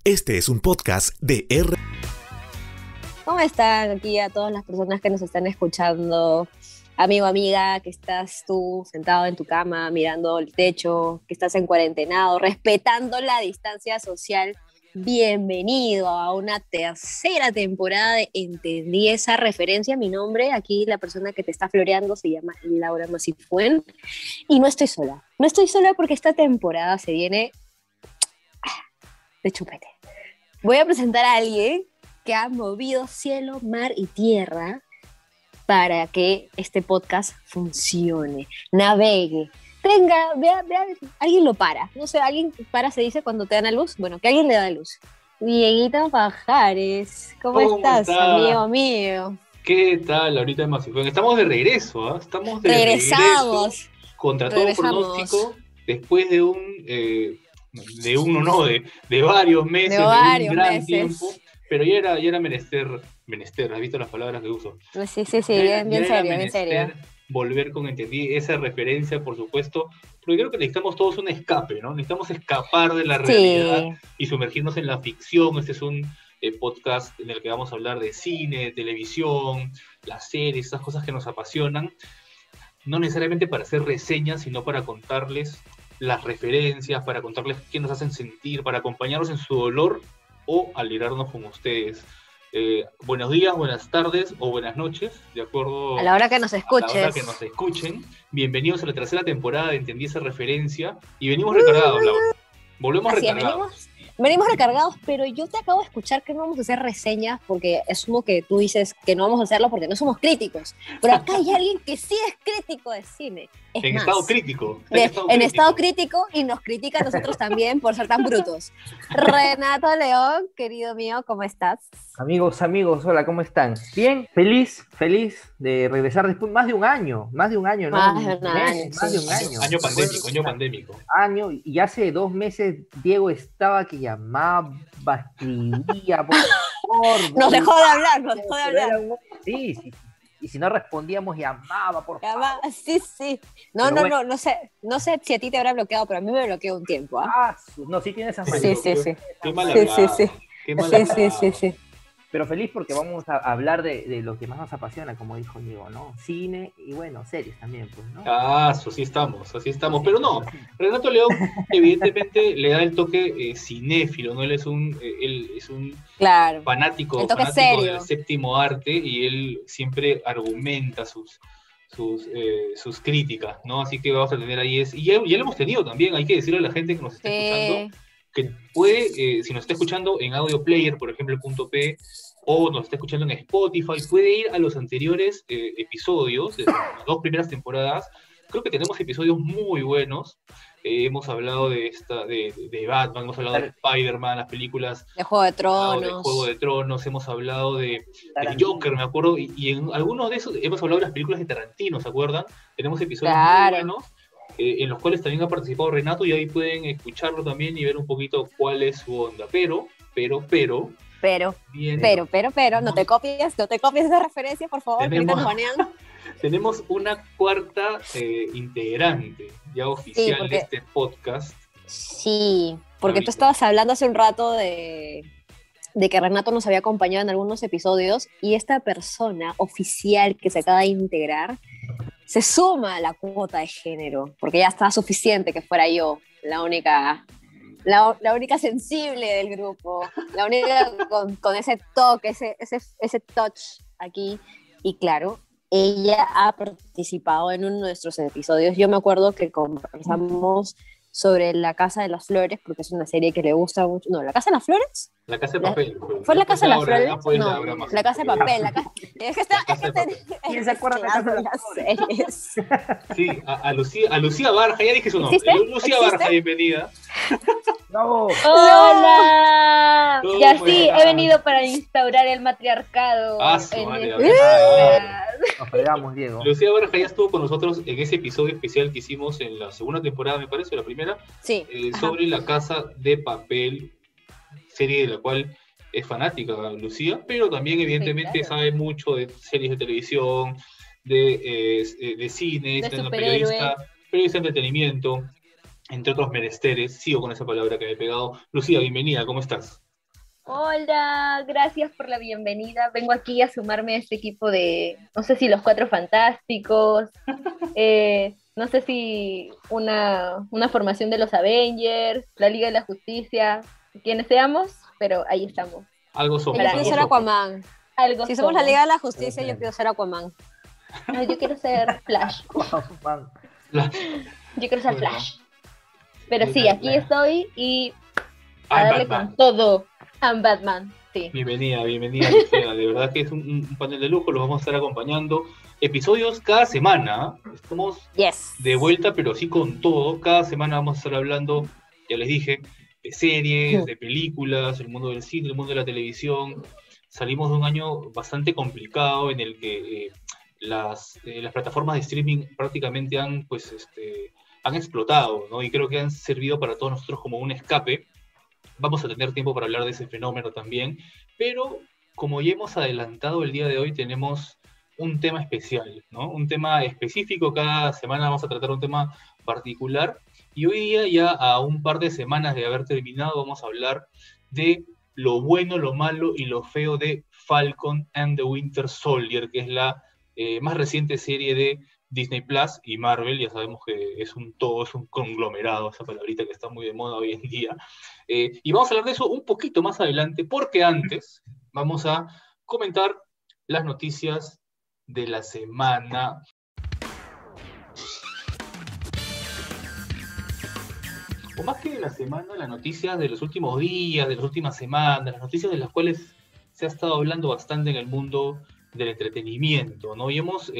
Este es un podcast de R. ¿Cómo están aquí a todas las personas que nos están escuchando? Amigo, amiga, que estás tú sentado en tu cama mirando el techo, que estás en cuarentenado, respetando la distancia social. Bienvenido a una tercera temporada de Entendí esa referencia. Mi nombre, aquí la persona que te está floreando, se llama Laura Masifuen. Y no estoy sola. No estoy sola porque esta temporada se viene de chupete. Voy a presentar a alguien que ha movido cielo, mar y tierra para que este podcast funcione, navegue, vea, alguien lo para, no sé, alguien para se dice cuando te dan a luz, bueno, que alguien le da a luz. Dieguito Pajares, ¿cómo estás, está? amigo mío? ¿Qué tal, Laurita de Masifuen? Estamos de regreso, ¿ah? Estamos de Regresamos. regreso contra todo pronóstico, después de de varios meses, De de un varios gran meses. tiempo, pero ya era menester, ¿has visto las palabras que uso? Sí, Ya bien era serio, bien serio. menester volver con Entendí esa referencia, por supuesto, porque creo que necesitamos todos un escape, ¿no? Necesitamos escapar de la realidad Sí, y sumergirnos en la ficción. Este es un podcast en el que vamos a hablar de cine, de televisión, las series, esas cosas que nos apasionan, no necesariamente para hacer reseñas, sino para contarles las referencias, para contarles qué nos hacen sentir, para acompañarnos en su dolor o alegrarnos con ustedes. Buenos días, buenas tardes o buenas noches, de acuerdo a la hora que nos a la hora escuches. que nos escuchen. Bienvenidos a la tercera temporada de Entendí esa referencia y venimos recargados, Laura. Volvemos Así es, recargados. venimos recargados, pero yo te acabo de escuchar que no vamos a hacer reseñas porque asumo que tú dices que no vamos a hacerlo porque no somos críticos. Pero acá hay alguien que sí es crítico de cine. Es En más, estado crítico. en estado crítico y nos critica a nosotros también por ser tan brutos. Renato León, querido mío, ¿cómo estás? Amigos, hola, ¿cómo están? Bien, feliz de regresar después más de un año, ¿no? Más de un año, Más de sí. un año. Año pandémico. Y hace 2 meses Diego estaba que llamaba, escribía, por favor. Nos dejó de hablar, nos dejó de Pero hablar. Sí. Y si no respondíamos, llamaba, por favor. Sí. No, Pero bueno. no sé si a ti te habrá bloqueado, pero a mí me bloqueó un tiempo, ¿ah? No, sí tiene esas Sí. mañas. Qué mal Sí. hablado. Qué mal hablado. Sí. Pero feliz porque vamos a hablar de lo que más nos apasiona, como dijo Diego, ¿no? Cine y bueno, series también, pues, ¿no? Así estamos. Pero no, Renato León evidentemente le da el toque cinéfilo, ¿no? Él es un Claro. fanático El toque serio. del séptimo arte y él siempre argumenta sus críticas, ¿no? Así que vamos a tener ahí y ya lo hemos tenido también, hay que decirle a la gente que nos está escuchando, que puede, si nos está escuchando en Audio Player, por ejemplo, .p, o nos está escuchando en Spotify, puede ir a los anteriores episodios, de las 2 primeras temporadas. Creo que tenemos episodios muy buenos. Hemos hablado de Batman, hemos hablado de Spider-Man, las películas De Juego de de Tronos. Juego de Tronos, hemos hablado de Joker, me acuerdo, y en algunos de esos hemos hablado de las películas de Tarantino, ¿se acuerdan? Tenemos episodios muy buenos, en los cuales también ha participado Renato, y ahí pueden escucharlo también y ver un poquito cuál es su onda. Pero, no te copies esa referencia, por favor, que ahorita nos banean. tenemos una cuarta integrante ya oficial porque- de este podcast. Sí, porque Ahorita. tú estabas hablando hace un rato de que Renato nos había acompañado en algunos episodios y esta persona oficial que se acaba de integrar se suma a la cuota de género, porque ya estaba suficiente que fuera yo la única sensible del grupo, la única con ese toque, ese touch aquí. Y claro, ella ha participado en uno de nuestros episodios. Yo me acuerdo que conversamos sobre La Casa de las Flores, porque es una serie que le gusta mucho. No, ¿La Casa de las Flores? La Casa de Papel. ¿Fue La Casa de las Ahora, Flores? pues, No, Laura Masifuen. La Casa de Papel. ¿Quién se acuerda de La Casa de las series? Sí, a Lucía Barja, ya dije su nombre. ¿Existe? Lucía ¿Existe? Barja, bienvenida. ¡Bravo! Hola. ¿Cómo Ya sí, estás? he venido para instaurar el matriarcado Vale, en vale. Nos fregamos, Diego. Lucía Barja ya estuvo con nosotros en ese episodio especial que hicimos en la segunda temporada, me parece, o la primera, Sí. sobre La Casa de Papel, serie de la cual es fanática Lucía, pero también evidentemente Sí, claro. sabe mucho de series de televisión, de cine, es una superhéroes. periodista de entretenimiento, entre otros menesteres. Sigo con esa palabra que me he pegado. Lucía, bienvenida, ¿cómo estás? Hola, gracias por la bienvenida. Vengo aquí a sumarme a este equipo de, no sé si los Cuatro Fantásticos, no sé si una formación de los Avengers, la Liga de la Justicia, quienes seamos, pero ahí estamos. Algo somos. Yo quiero algo ser somos. Aquaman. Algo Si somos la somos. Liga de la Justicia, yo quiero ser Aquaman. Ay, yo quiero ser Flash. Man, Yo quiero ser Bueno. Flash. Pero sí, aquí estoy y a I'm darle Batman. con todo. I'm Batman, sí. Bienvenida, Lucía. De verdad que es un panel de lujo, los vamos a estar acompañando. Episodios cada semana. Estamos Yes. de vuelta, pero sí con todo. Cada semana vamos a estar hablando, ya les dije, de series, de películas, el mundo del cine, el mundo de la televisión. Salimos de un año bastante complicado en el que las plataformas de streaming prácticamente han explotado, ¿no? Y creo que han servido para todos nosotros como un escape. Vamos a tener tiempo para hablar de ese fenómeno también, pero como ya hemos adelantado el día de hoy, tenemos un tema especial, ¿no? Un tema específico, cada semana vamos a tratar un tema particular, y hoy día, ya a un par de semanas de haber terminado, vamos a hablar de lo bueno, lo malo y lo feo de Falcon and the Winter Soldier, que es la más reciente serie de Disney Plus y Marvel. Ya sabemos que es un todo, es un conglomerado, esa palabrita que está muy de moda hoy en día. Y vamos a hablar de eso un poquito más adelante, porque antes vamos a comentar las noticias de la semana. O más que de la semana, las noticias de los últimos días, de las últimas semanas, las noticias de las cuales se ha estado hablando bastante en el mundo del entretenimiento, ¿no? Y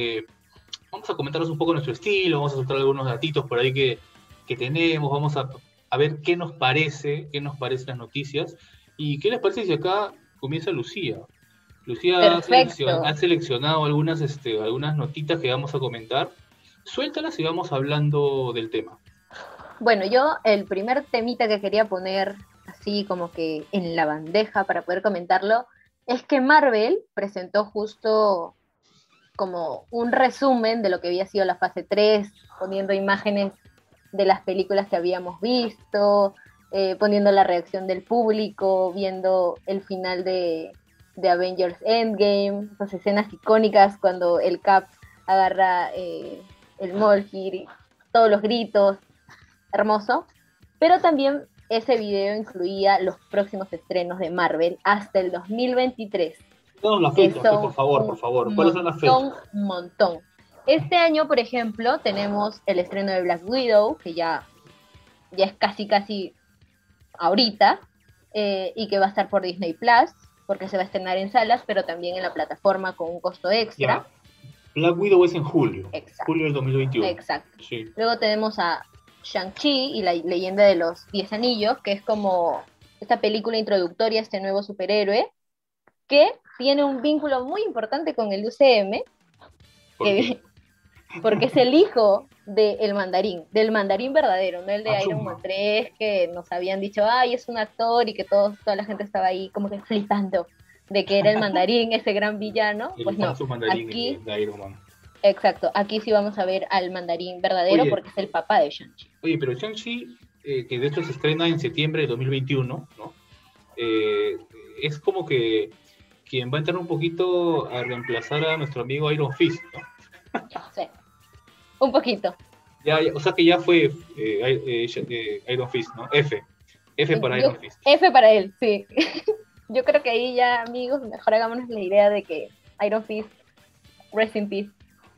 vamos a comentaros un poco nuestro estilo, vamos a soltar algunos datitos por ahí que tenemos, vamos a ver qué nos parecen las noticias, y qué les parece si acá comienza Lucía. Lucía Perfecto. ha seleccionado algunas notitas que vamos a comentar. Suéltalas y vamos hablando del tema. Bueno, yo el primer temita que quería poner así como que en la bandeja para poder comentarlo es que Marvel presentó justo como un resumen de lo que había sido la fase 3, poniendo imágenes de las películas que habíamos visto, poniendo la reacción del público, viendo el final de Avengers Endgame, esas escenas icónicas cuando el Cap agarra el Mjolnir y todos los gritos, hermoso. Pero también ese video incluía los próximos estrenos de Marvel hasta el 2023. Danos las Que fechas, son por favor. ¿Cuáles son las fechas? Un montón. Este año, por ejemplo, tenemos el estreno de Black Widow, que ya es casi ahorita, y que va a estar por Disney Plus, porque se va a estrenar en salas, pero también en la plataforma con un costo extra. Ya. Black Widow es en julio. Exacto. Julio del 2021. Exacto. Sí. Luego tenemos a Shang-Chi y la leyenda de los 10 anillos, que es como esta película introductoria a este nuevo superhéroe, que tiene un vínculo muy importante con el UCM, ¿Por qué? porque es el hijo del mandarín verdadero, no el de Achuma. Iron Man 3, que nos habían dicho, ay, es un actor, y que toda la gente estaba ahí como que flipando de que era el mandarín, ese gran villano. El Pues no, falso mandarín aquí, de Iron Man. exacto, aquí sí vamos a ver al mandarín verdadero, Oye. porque es el papá de Shang-Chi. Oye, pero Shang-Chi, que de hecho se estrena en septiembre de 2021, ¿no? Es como que quien va a entrar un poquito a reemplazar a nuestro amigo Iron Fist, ¿no? Sí, un poquito. O sea que ya fue Iron Fist, ¿no? F para Iron Fist. F para él, sí. Yo creo que ahí ya, amigos, mejor hagámonos la idea de que Iron Fist, rest in peace.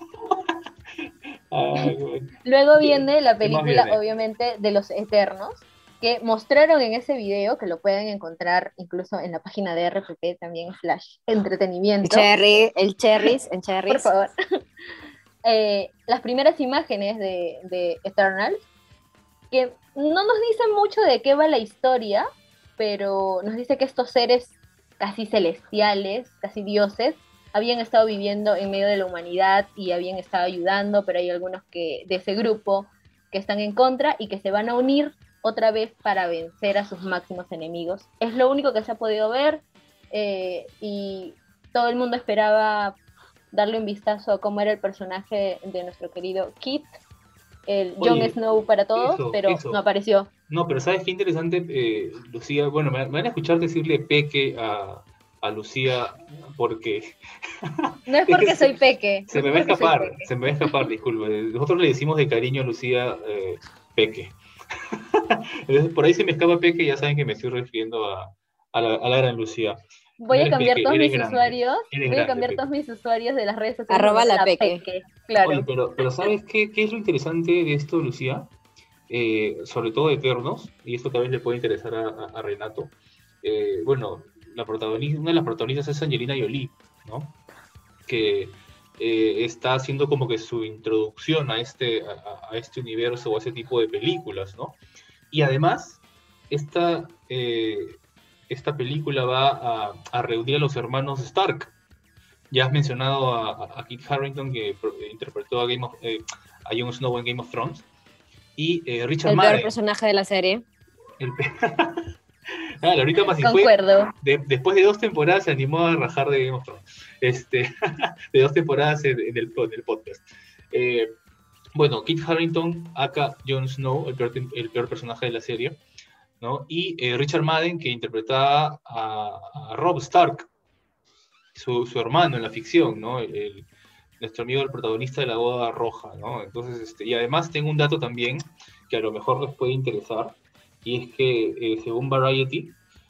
Ay, bueno. Luego viene la ¿Qué más película, viene? obviamente, de los Eternos, que mostraron en ese video, que lo pueden encontrar incluso en la página de RPP también, El entretenimiento. el cherries, en Por cherries. favor. Las primeras imágenes de Eternals, que no nos dicen mucho de qué va la historia, pero nos dice que estos seres casi celestiales, casi dioses, habían estado viviendo en medio de la humanidad y habían estado ayudando, pero hay algunos de ese grupo que están en contra y que se van a unir otra vez para vencer a sus máximos enemigos. Es lo único que se ha podido ver, y todo el mundo esperaba darle un vistazo a cómo era el personaje de nuestro querido Kit, el Jon Oye, Snow para todos, pero eso. no apareció. No, pero ¿sabes qué interesante, Lucía? Bueno, me van a escuchar decirle Peque a Lucía porque No es porque soy peque. se no me es va a porque soy escapar, peque. se me va a escapar, disculpa. Nosotros le decimos de cariño a Lucía Peque. Entonces, por ahí se me escapa Peque, ya saben que me estoy refiriendo a la gran Lucía. No Voy a eres cambiar Peque, todos eres mis grande. usuarios. Eres Voy a grande, cambiar Peque. todos mis usuarios de las redes sociales. Me Arroba voy a la peque. Oye, Claro. pero ¿sabes qué es lo interesante de esto, Lucía? Sobre todo de Eternos, y esto tal vez le puede interesar a Renato. Bueno, una de las protagonistas es Angelina Jolie, ¿no? Que está haciendo como que su introducción a este universo o a ese tipo de películas, ¿no? Y además, esta, eh, esta película va a reunir a los hermanos Stark. Ya has mencionado a Kit Harington, que interpretó a Jon Snow en Game of Thrones, y Richard El peor Madden. personaje de la serie. El pe- Claro, ahorita más si fue, Concuerdo. después de 2 temporadas se animó a rajar de Game of Thrones. De 2 temporadas en el podcast. Bueno, Kit Harington, aka Jon Snow, el peor personaje de la serie, ¿no? Y Richard Madden, que interpretaba a Robb Stark, su hermano en la ficción, ¿no? Nuestro amigo, el protagonista de La Boda Roja, ¿no? Entonces, y además tengo un dato también que a lo mejor les puede interesar, y es que según Variety,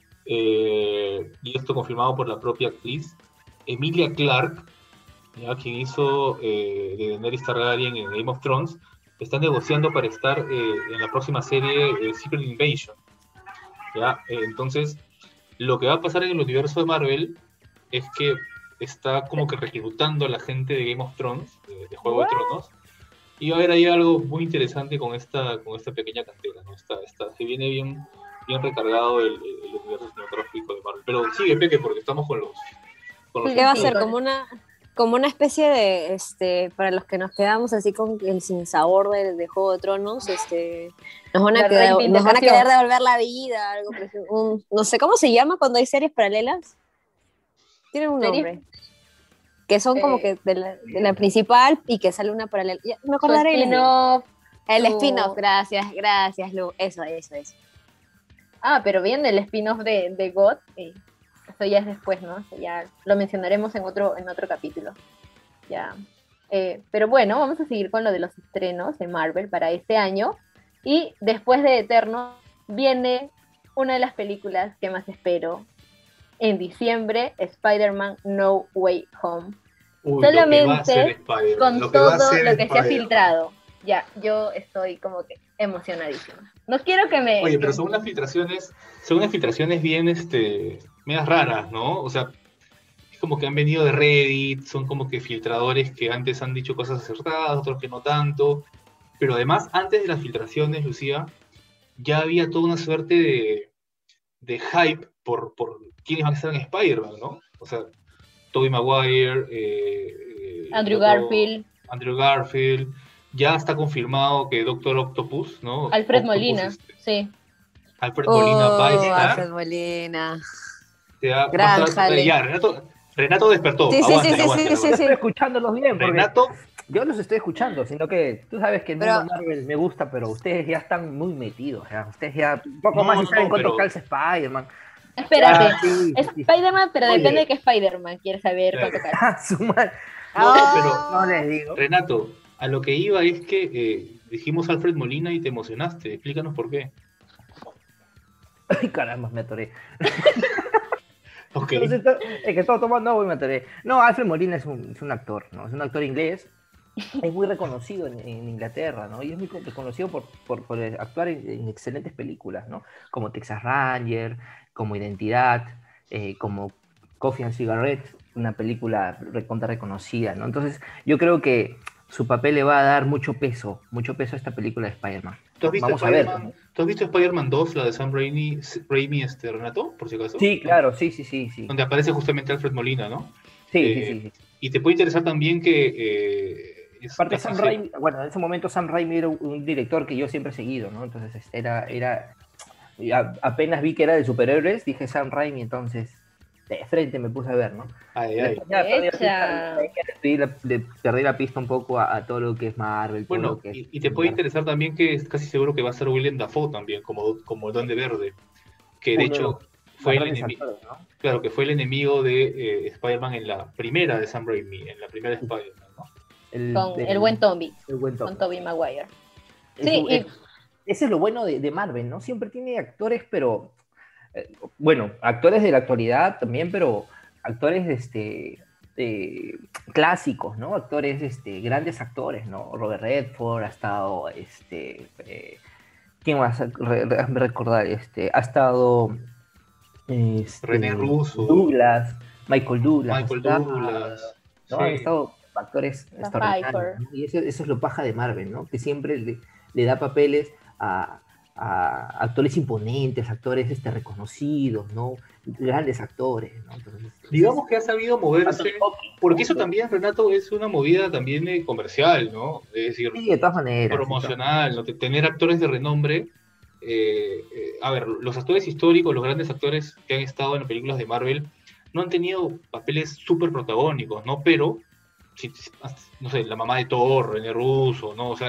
y esto confirmado por la propia actriz, Emilia Clarke, ya, quien hizo de Daenerys Targaryen en Game of Thrones, está negociando para estar en la próxima serie Secret Invasion. ¿Ya? Entonces, lo que va a pasar en el universo de Marvel es que está como que reclutando a la gente de Game of Thrones, de Juego de Tronos, y va a haber ahí algo muy interesante con esta pequeña cantera, ¿no? Se viene bien recargado el universo cinematográfico de Marvel. Pero sigue, Peque, porque estamos con los ¿Qué va a Sí, ser? con- Como una especie de, para los que nos quedamos así con el sinsabor de Juego de Tronos, nos van a La querer reivindicación. devolver la vida, algo parecido. No sé cómo se llama cuando hay series paralelas. Tienen un Series- nombre. Que son como Eh, que de la principal y que sale una paralela. Ya, me Su acordaré. spin-off, El su- spin-off, gracias, Lu. Eso. pero bien el spin-off de God. Eso ya es después, ¿no? Eso ya lo mencionaremos en otro capítulo. Ya. Pero bueno, vamos a seguir con lo de los estrenos de Marvel para este año. Y después de Eterno viene una de las películas que más espero en diciembre, Spider-Man No Way Home. Uy, lo que va a Solamente hacer Spider-Man, con lo que va a todo hacer lo que se ha Spider-Man. filtrado. Ya, yo estoy como que emocionadísima. No quiero que me... Oye, pero son unas filtraciones bien, medias raras, ¿no? O sea, es como que han venido de Reddit, son como que filtradores que antes han dicho cosas acertadas, otros que no tanto. Pero además, antes de las filtraciones, Lucía, ya había toda una suerte de hype por quiénes van a estar en Spider-Man, ¿no? O sea, Tobey Maguire, Andrew Garfield, Andrew Garfield, ya está confirmado que Doctor Octopus, ¿no? Alfred Octopus, Molina, sí. Alfred Molina va a Alfred estar. Molina. Va a Gran estar jale. ya, Renato despertó. Sí. Aguante. Estoy escuchándolos bien, porque Renato, yo los estoy escuchando, sino que tú sabes que el Pero- mundo Marvel me gusta, pero ustedes ya están muy metidos, ya. Ustedes ya un poco No, más y no, saben cuánto pero- calza Spider-Man. Espérate, Ah, sí. Spider-Man, pero Oye. depende de qué Spider-Man quieres saber Claro. cuánto calza. Ah, su madre. no, Ah. No les digo. Renato, a lo que iba es que dijimos Alfred Molina y te emocionaste. Explícanos por qué. Ay, caramba, me atoré. Ok. Entonces, es que estaba tomando agua y me atoré. No, Alfred Molina es un actor, ¿no? Es un actor inglés. Es muy reconocido en Inglaterra, ¿no? Y es muy reconocido por actuar en excelentes películas, ¿no? Como Texas Ranger, como Identidad, como Coffee and Cigarettes, una película recontra reconocida, ¿no? Entonces, yo creo que su papel le va a dar mucho peso a esta película de Spider-Man. ¿Tú has visto Vamos a ver. ¿Tú has visto Spider-Man 2, la de Sam Raimi, Renato, por si acaso? Sí, claro, sí. Donde aparece justamente Alfred Molina, ¿no? Sí. Y te puede interesar también que Aparte, Sam Raimi, bueno, en ese momento Sam Raimi era un director que yo siempre he seguido, ¿no? Entonces apenas vi que era de superhéroes, dije Sam Raimi, entonces de frente me puse a ver, ¿no? Ay, En ay. español Echa. perdí la pista un poco a todo lo que es Marvel, todo Bueno, lo que es... y te puede interesar también que es casi seguro que va a ser William Dafoe también, como Duende Verde, que de Uno de hecho los fue el grandes enemigo, actores, ¿no? claro, que fue el enemigo de Spider-Man en la primera de Sam Raimi, en la primera de Spider-Man, ¿no? Con el buen Tommy, el buen con Tom. Tobey Maguire. Eso- Sí, y ese es lo bueno de Marvel, ¿no? Siempre tiene actores, pero bueno, actores de la actualidad también, pero actores clásicos, ¿no? Actores, grandes actores, ¿no? Robert Redford ha estado, ¿quién más? Déjame recordar, ha estado, René Russo, Douglas, Michael Douglas, Michael Douglas, ¿no? Han sí, estado actores Está extraordinarios, Pfeiffer. ¿no? Y eso es lo paja de Marvel, ¿no? Que siempre le da papeles a actores imponentes, actores reconocidos, ¿no? Grandes actores, ¿no? Entonces, digamos que ha sabido moverse, Anthony Hopkins, porque ¿no? eso también, Renato, es una movida también comercial, ¿no? Es decir, Sí, de todas maneras. promocional, ¿no? Tener actores de renombre. A ver, los actores históricos, los grandes actores que han estado en películas de Marvel, no han tenido papeles súper protagónicos, ¿no? Pero, no sé, la mamá de Thor, René Russo, ¿no? O sea,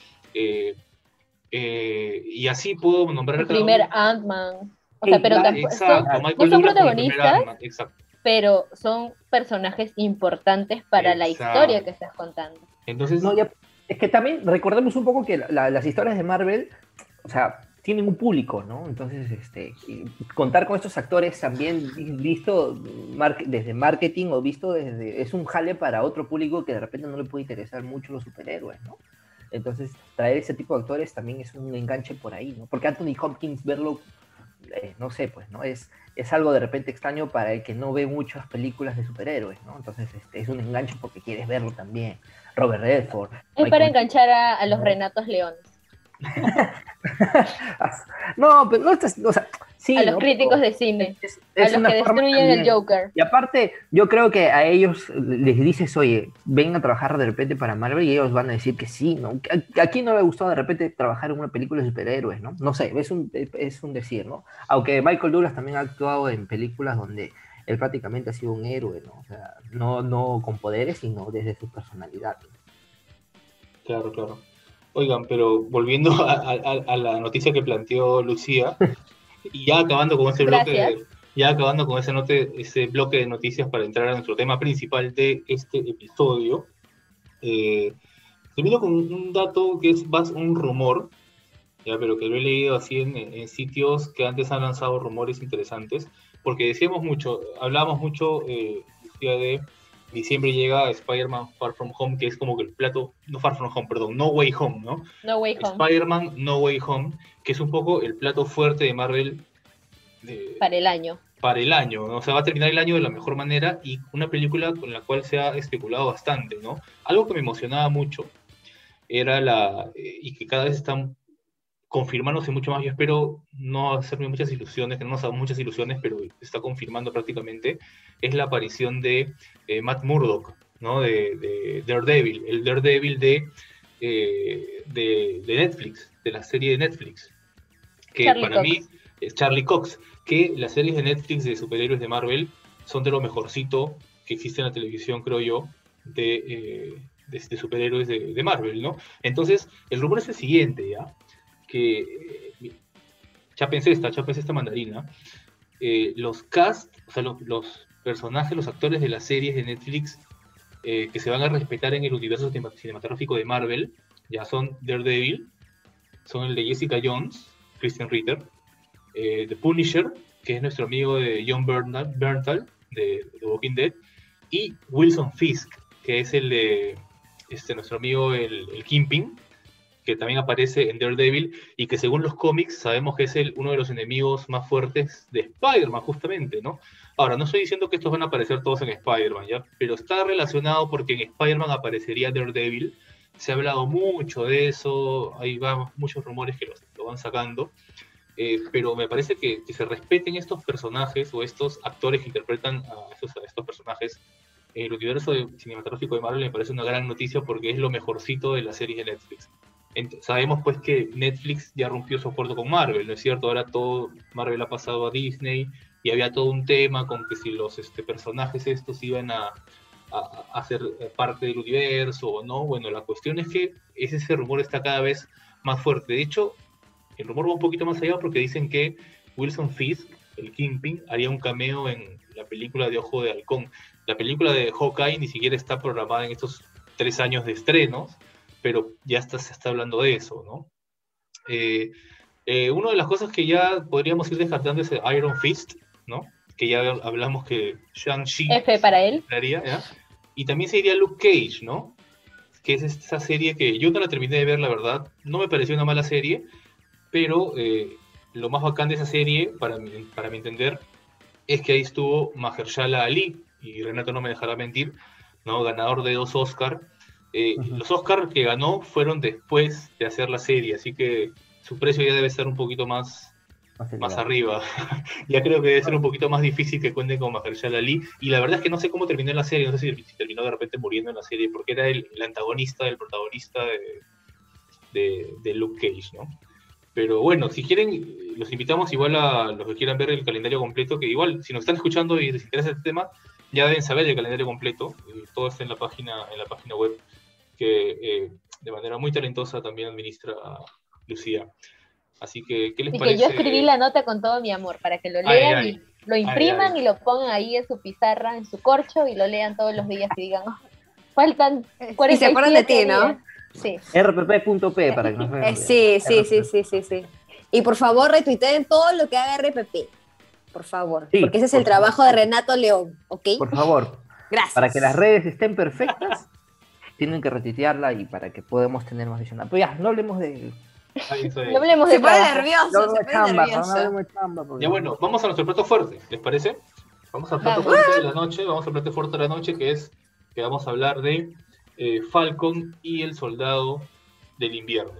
y así puedo nombrar el cada primer uno. Ant-Man. O sea, pero Exacto, no Michael son Douglas como el primer protagonistas, Ant-Man, exacto. pero son personajes importantes para la Exacto. historia que estás contando. Entonces, No, es que también recordemos un poco que las historias de Marvel, o sea, tienen un público, ¿no? Entonces, y contar con estos actores también visto desde marketing o visto desde... Es un jale para otro público que de repente no le puede interesar mucho los superhéroes, ¿no? Entonces, traer ese tipo de actores también es un enganche por ahí, ¿no? Porque Anthony Hopkins, verlo, no sé, pues, ¿no? Es algo de repente extraño para el que no ve muchas películas de superhéroes, ¿no? Entonces, es un enganche porque quieres verlo también. Robert Redford. Es para enganchar a los Renatos Leones. No, pero no estás, o sea, sí, a los ¿no? críticos Pero de cine. es a los una que forma destruyen también. el Joker. Y aparte, yo creo que a ellos les dices, oye, ven a trabajar de repente para Marvel y ellos van a decir que sí, ¿no? ¿A quién no le gustó de repente trabajar en una película de superhéroes, ¿no? No sé, es un decir, ¿no? Aunque Michael Douglas también ha actuado en películas donde él prácticamente ha sido un héroe, ¿no? O sea, no con poderes, sino desde su personalidad. claro, claro. Oigan, pero volviendo a la noticia que planteó Lucía, y ya acabando con ese Gracias. ese bloque de noticias para entrar a nuestro tema principal de este episodio, termino con un dato que es más un rumor, ya, pero que lo he leído así en sitios que antes han lanzado rumores interesantes, porque hablábamos mucho, Lucía, de diciembre llega Spider-Man Far From Home, que es como que el plato, no Far From Home, perdón, No Way Home, ¿no? No Way Home. Spider-Man No Way Home, que es un poco el plato fuerte de Marvel Para el año. para el año, ¿no? O sea, va a terminar el año de la mejor manera y una película con la cual se ha especulado bastante, ¿no? Algo que me emocionaba mucho era y que cada vez están confirmándose mucho más. Yo espero no hacerme muchas ilusiones, que no nos hagamos muchas ilusiones, pero se está confirmando prácticamente, es la aparición de Matt Murdock, ¿no? De Daredevil, el Daredevil de Netflix, de la serie de Netflix, que Charlie para Cox. mí es Charlie Cox, que las series de Netflix de superhéroes de Marvel son de lo mejorcito que existe en la televisión, creo yo, de superhéroes de Marvel, ¿no? Entonces, el rumor es el siguiente, ¿ya? Que chápense esta mandarina, los cast, o sea, los personajes, los actores de las series de Netflix que se van a respetar en el universo cinematográfico de Marvel, ya son Daredevil, son el de Jessica Jones, Christian Ritter, The Punisher, que es nuestro amigo de John Bernthal, de The Walking Dead, y Wilson Fisk, que es el de nuestro amigo el Kingpin, que también aparece en Daredevil y que según los cómics sabemos que es uno de los enemigos más fuertes de Spider-Man, justamente, ¿no? Ahora, no estoy diciendo que estos van a aparecer todos en Spider-Man, ¿ya? Pero está relacionado porque en Spider-Man aparecería Daredevil. Se ha hablado mucho de eso, hay muchos rumores que lo van sacando, pero me parece que se respeten estos personajes o estos actores que interpretan a estos personajes en el universo cinematográfico de Marvel. Me parece una gran noticia porque es lo mejorcito de las series de Netflix. Sabemos pues que Netflix ya rompió su acuerdo con Marvel, ¿no es cierto? Ahora todo Marvel ha pasado a Disney, y había todo un tema con que si los personajes estos iban a ser parte del universo o no. Bueno, la cuestión es que ese rumor está cada vez más fuerte. De hecho, el rumor va un poquito más allá porque dicen que Wilson Fisk, el Kingpin, haría un cameo en la película de Ojo de Halcón. La película de Hawkeye ni siquiera está programada en estos 3 años de estrenos, pero ya se está hablando de eso, ¿no? Una de las cosas que ya podríamos ir descartando es Iron Fist, ¿no? Que ya hablamos que Shang-Chi F para él. ¿ya? Y también se iría Luke Cage, ¿no? Que es esa serie que yo no la terminé de ver, la verdad. No me pareció una mala serie, pero lo más bacán de esa serie, para mi entender, es que ahí estuvo Mahershala Ali, y Renato no me dejará mentir, ¿no? Ganador de 2 Oscar. Los Oscar que ganó fueron después de hacer la serie, así que su precio ya debe estar un poquito más arriba. Ya creo que debe ser un poquito más difícil que cuenten con Mahershala Ali, y la verdad es que no sé cómo terminó la serie, no sé si terminó de repente muriendo en la serie, porque era el antagonista del protagonista de Luke Cage, ¿no? Pero bueno, si quieren, los invitamos igual a los que quieran ver el calendario completo, que igual, si nos están escuchando y les interesa este tema, ya deben saber el calendario completo, todo está en la página web, que de manera muy talentosa también administra Lucía. Así que, ¿qué les parece? Y que yo escribí la nota con todo mi amor, para que lo lean y lo impriman y lo pongan ahí en su pizarra, en su corcho, y lo lean todos los días y digan, faltan 47 Y se acuerdan de ti, ¿no? días. Sí. rpp.p para que nos vean. Sí. Y por favor, retuiteen todo lo que haga RPP. Por favor. Sí, porque ese es el trabajo de Renato León, ¿ok? Por favor. Gracias. Para que las redes estén perfectas, tienen que retuitearla y para que podamos tener más visión. Pero ya, no hablemos de... No hablemos de Se pone trabajo. nervioso, se pone nervioso. Ya bueno, vamos a nuestro plato fuerte, ¿les parece? Vamos al plato fuerte de la noche, que vamos a hablar de Falcon y el Soldado del Invierno.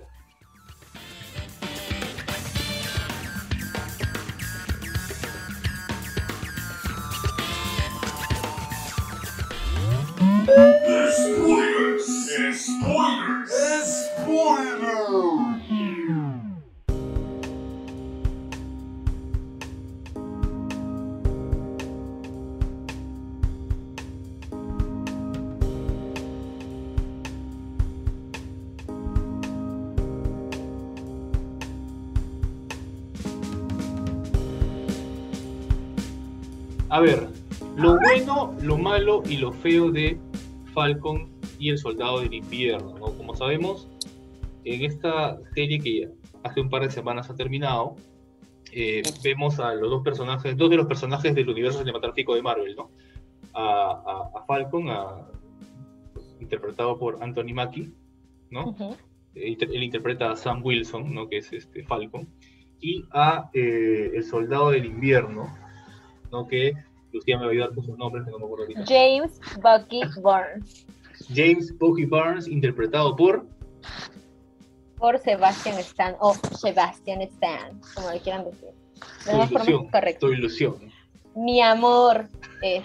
A ver, lo bueno, lo malo y lo feo de Falcon y el Soldado del Invierno, ¿no? Como sabemos, en esta serie que ya hace un par de semanas ha terminado, vemos a los dos de los personajes del universo cinematográfico de Marvel, ¿no? A Falcon, interpretado por Anthony Mackie, ¿no? Él interpreta a Sam Wilson, ¿no? Que es Falcon, y a el Soldado del Invierno, ¿no? Que Lucía me va a ayudar con sus nombres, que no me acuerdo ahorita. James Bucky Barnes. James Bucky Barnes, interpretado por Sebastian Stan, o Sebastian Stan, como le quieran decir. De la forma correcta. Tu ilusión. Mi amor es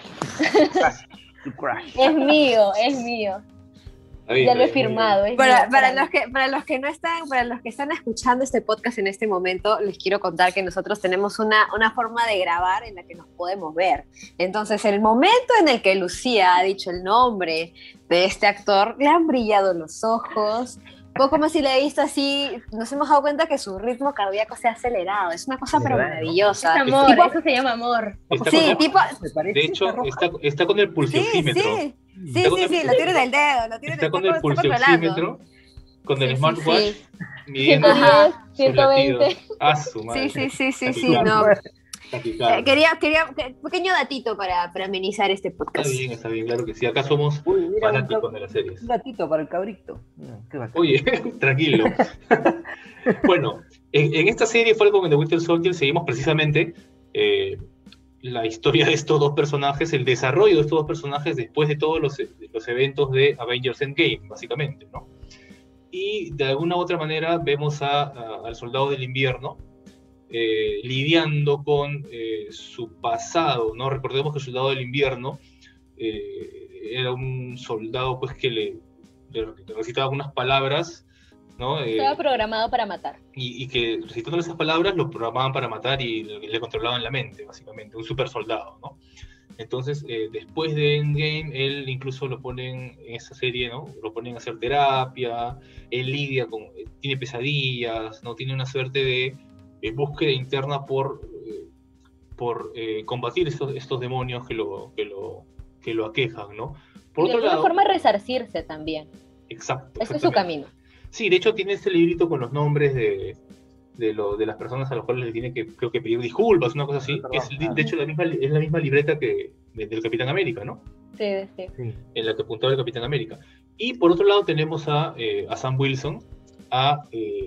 mío. Ya lo he firmado. Para los que están escuchando este podcast en este momento, les quiero contar que nosotros tenemos una forma de grabar en la que nos podemos ver. Entonces, el momento en el que Lucía ha dicho el nombre de este actor, le han brillado los ojos. Poco más si le he visto así, nos hemos dado cuenta que su ritmo cardíaco se ha acelerado. Es una cosa pero maravillosa. Es amor, eso se llama amor. De hecho, está con el pulsioxímetro. Sí, lo tiene en el dedo. Está con el pulsioxímetro, con el smartwatch, midiendo 120. Su madre. Sí, no. Quería pequeño datito para amenizar este podcast. Está bien, claro que sí. Acá somos fanáticos de las series. Un gatito para el cabrito. Oye, tranquilo. Bueno, en esta serie Falcon and the Winter Soldier seguimos precisamente la historia de estos dos personajes, el desarrollo de estos dos personajes después de todos los eventos de Avengers Endgame, básicamente, ¿no? Y de alguna u otra manera vemos al Soldado del Invierno lidiando con su pasado, ¿no? Recordemos que el Soldado del Invierno era un soldado pues que le recitaba algunas palabras ¿no? Estaba programado para matar. Y que recitando esas palabras lo programaban para matar y le controlaban la mente, básicamente, un super soldado, ¿no? Entonces, después de Endgame, él incluso lo ponen en esa serie, ¿no? Lo ponen a hacer terapia, él lidia con, tiene pesadillas, ¿no? Tiene una suerte de búsqueda interna por combatir estos demonios que lo aquejan, ¿no? Por Y de otro alguna lado, forma resarcirse también. exacto. Ese es su camino. Sí, de hecho tiene este librito con los nombres de las personas a las cuales le tiene que, creo que pedir disculpas, una cosa así, que es, de hecho es la misma libreta que del Capitán América, ¿no? Sí, sí. Sí. En la que apuntaba el Capitán América. Y por otro lado tenemos a Sam Wilson, a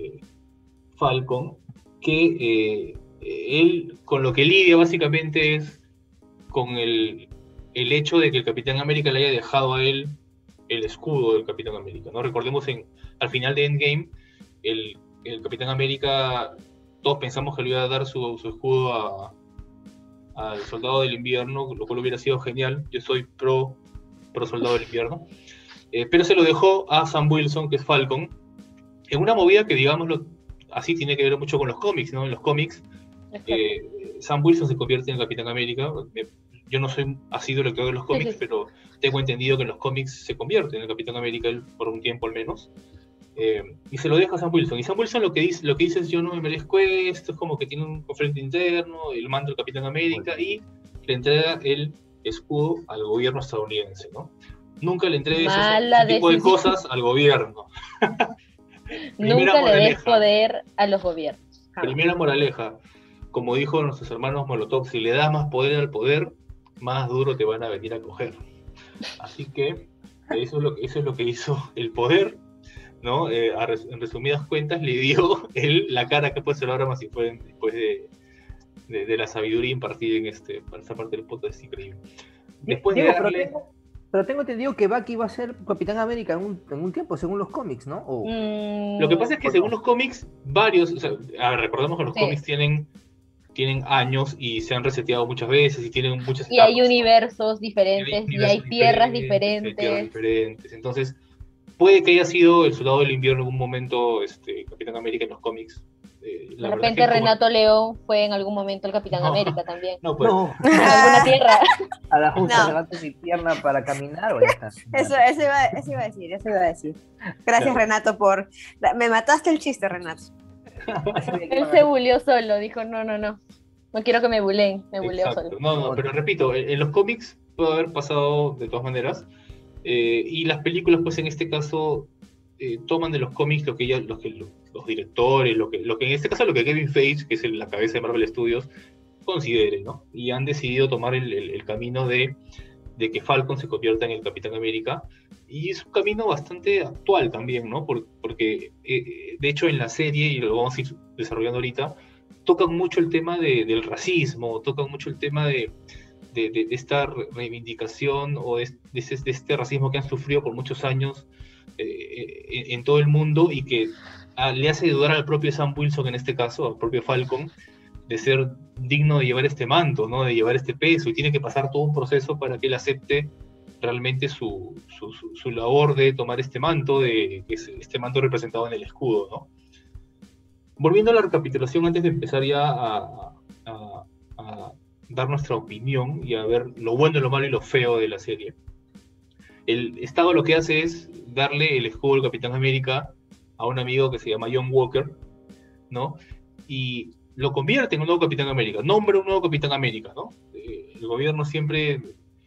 Falcon, que él con lo que lidia básicamente es con el hecho de que el Capitán América le haya dejado a él el escudo del Capitán América, ¿no? Recordemos al final de Endgame, el Capitán América, todos pensamos que le iba a dar su escudo al Soldado del Invierno, lo cual hubiera sido genial. Yo soy pro Soldado del Invierno. Pero se lo dejó a Sam Wilson, que es Falcon, en una movida que, digámoslo así, tiene que ver mucho con los cómics, ¿no? En los cómics, Sam Wilson se convierte en el Capitán América. Yo no soy asiduo lector de los cómics, pero tengo entendido que en los cómics se convierte en el Capitán América por un tiempo al menos. Y se lo deja a Sam Wilson. Y Sam Wilson lo que dice es: yo no me merezco esto, es como que tiene un conflicto interno, el mando del Capitán América, y le entrega el escudo al gobierno estadounidense, ¿no? Nunca le entregue ese tipo de cosas al gobierno. Nunca le des poder a los gobiernos. Primera moraleja, como dijo nuestros hermanos Molotov, si le das más poder al poder, más duro te van a venir a coger. Así que eso es lo que hizo el poder, ¿no? En resumidas cuentas, le dio la cara que puede ser ahora más si fue después de la sabiduría impartida en esta parte del podcast. Es increíble. Después Diego, de darle... pero tengo entendido que Bucky va a ser Capitán América en un tiempo, según los cómics, ¿no? Lo que pasa es que según los cómics, varios, o sea, recordemos que los cómics tienen años y se han reseteado muchas veces y tienen muchas etapas, y hay universos diferentes y hay tierras diferentes. Entonces, puede que haya sido el Soldado del Invierno en algún momento Capitán América en los cómics. De repente Renato León fue en algún momento el Capitán América también. No, pues. No. En alguna tierra. A la justa levanto mi pierna para caminar, o ya está. Eso iba a decir. Gracias, Renato, me mataste el chiste, Renato. Él se buleó solo, dijo no quiero que me buleen, me buleó solo. No, pero repito, en los cómics puede haber pasado de todas maneras, y las películas, pues en este caso, toman de los cómics lo que los directores, lo que en este caso lo que Kevin Feige, que es la cabeza de Marvel Studios, considere, ¿no? Y han decidido tomar el camino de que Falcon se convierta en el Capitán América, y es un camino bastante actual también, ¿no? Porque de hecho en la serie, y lo vamos a ir desarrollando ahorita, tocan mucho el tema del racismo, tocan mucho el tema de esta reivindicación o de este racismo que han sufrido por muchos años en todo el mundo, y que le hace dudar al propio Sam Wilson, en este caso, al propio Falcon, de ser digno de llevar este manto, ¿no? De llevar este peso, y tiene que pasar todo un proceso para que él acepte realmente su labor de tomar este manto, que es este manto representado en el escudo, ¿no? Volviendo a la recapitulación, antes de empezar ya a dar nuestra opinión y a ver lo bueno, lo malo y lo feo de la serie, el Estado lo que hace es darle el escudo del Capitán América a un amigo que se llama John Walker, ¿no? Y lo convierte en un nuevo Capitán América, nombra un nuevo Capitán América, ¿no? El gobierno siempre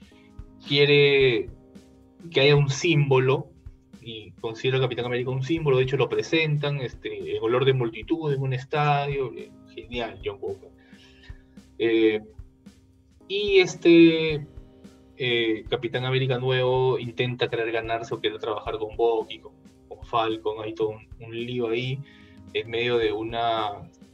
quiere que haya un símbolo, y considera al Capitán América un símbolo. De hecho lo presentan en olor de multitud en un estadio. Genial, John Walker. Y Capitán América nuevo intenta querer ganarse o querer trabajar con Bucky, con Falcon. Hay todo un lío ahí en medio de una...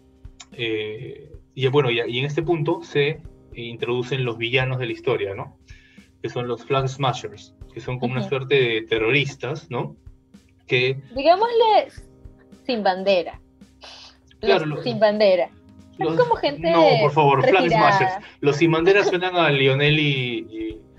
y en este punto se introducen los villanos de la historia, ¿no? Que son los Flag Smashers, que son como una suerte de terroristas, ¿no? Que... digámosle sin bandera. Claro, sin bandera. Es como gente no, por favor, retirada. Flag Smashers. Los sin bandera suenan a Lionel y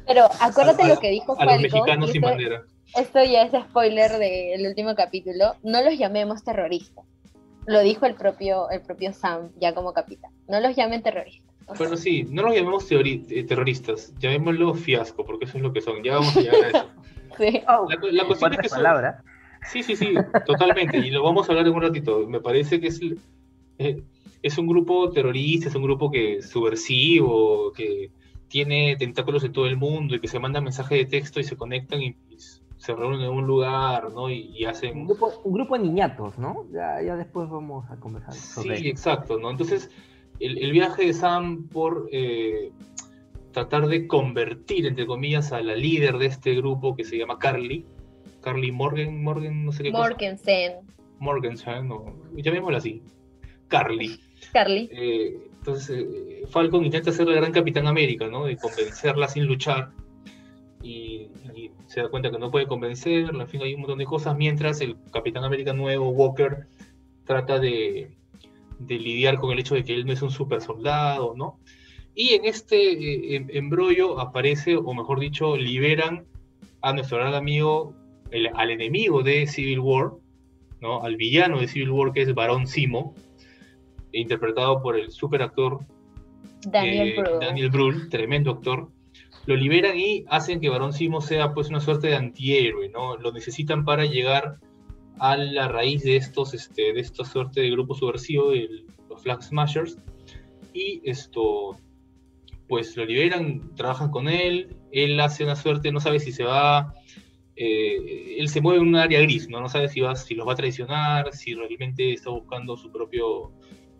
Pero acuérdate lo que dijo A los Falcon, mexicanos y sin bandera. esto ya es spoiler del último capítulo, no los llamemos terroristas. Lo dijo el propio Sam, ya como capitán. No los llamen terroristas. O sea, Bueno, sí, no los llamemos terroristas, llamémoslo fiasco, porque eso es lo que son. Ya vamos a llegar a eso. sí. Oh, La cuestión es que cuántas son... palabras. Sí, totalmente, y lo vamos a hablar en un ratito. Me parece que es un grupo terrorista, es un grupo que subversivo, que tiene tentáculos en todo el mundo y que se mandan mensajes de texto y se conectan y se reúnen en un lugar, ¿no? Y hacen... Un grupo de niñatos, ¿no? Ya después vamos a conversar sobre Sí, eso. exacto, ¿no? Entonces, el viaje de Sam por tratar de convertir, entre comillas, a la líder de este grupo que se llama Carly Morgan, no sé qué cosa. Morgensen, no, llamémosla así, Carly. Entonces, Falcon intenta ser la gran Capitán América, ¿no? De convencerla sin luchar. Y se da cuenta que no puede convencerla, en fin, hay un montón de cosas, mientras el Capitán América nuevo, Walker, trata de lidiar con el hecho de que él no es un super soldado, ¿no? Y en este embrollo aparece, o mejor dicho, liberan a nuestro gran amigo, al enemigo de Civil War, ¿no? Al villano de Civil War, que es Barón Zemo, interpretado por el super actor Daniel Brühl, tremendo actor. Lo liberan y hacen que Barón Zemo sea pues una suerte de antihéroe, ¿no? Lo necesitan para llegar a la raíz de de esta suerte de grupo subversivo, los Flag Smashers, y pues lo liberan, trabajan con él hace una suerte, no sabe si se va, él se mueve en un área gris, ¿no? No sabe si los va a traicionar, si realmente está buscando su propio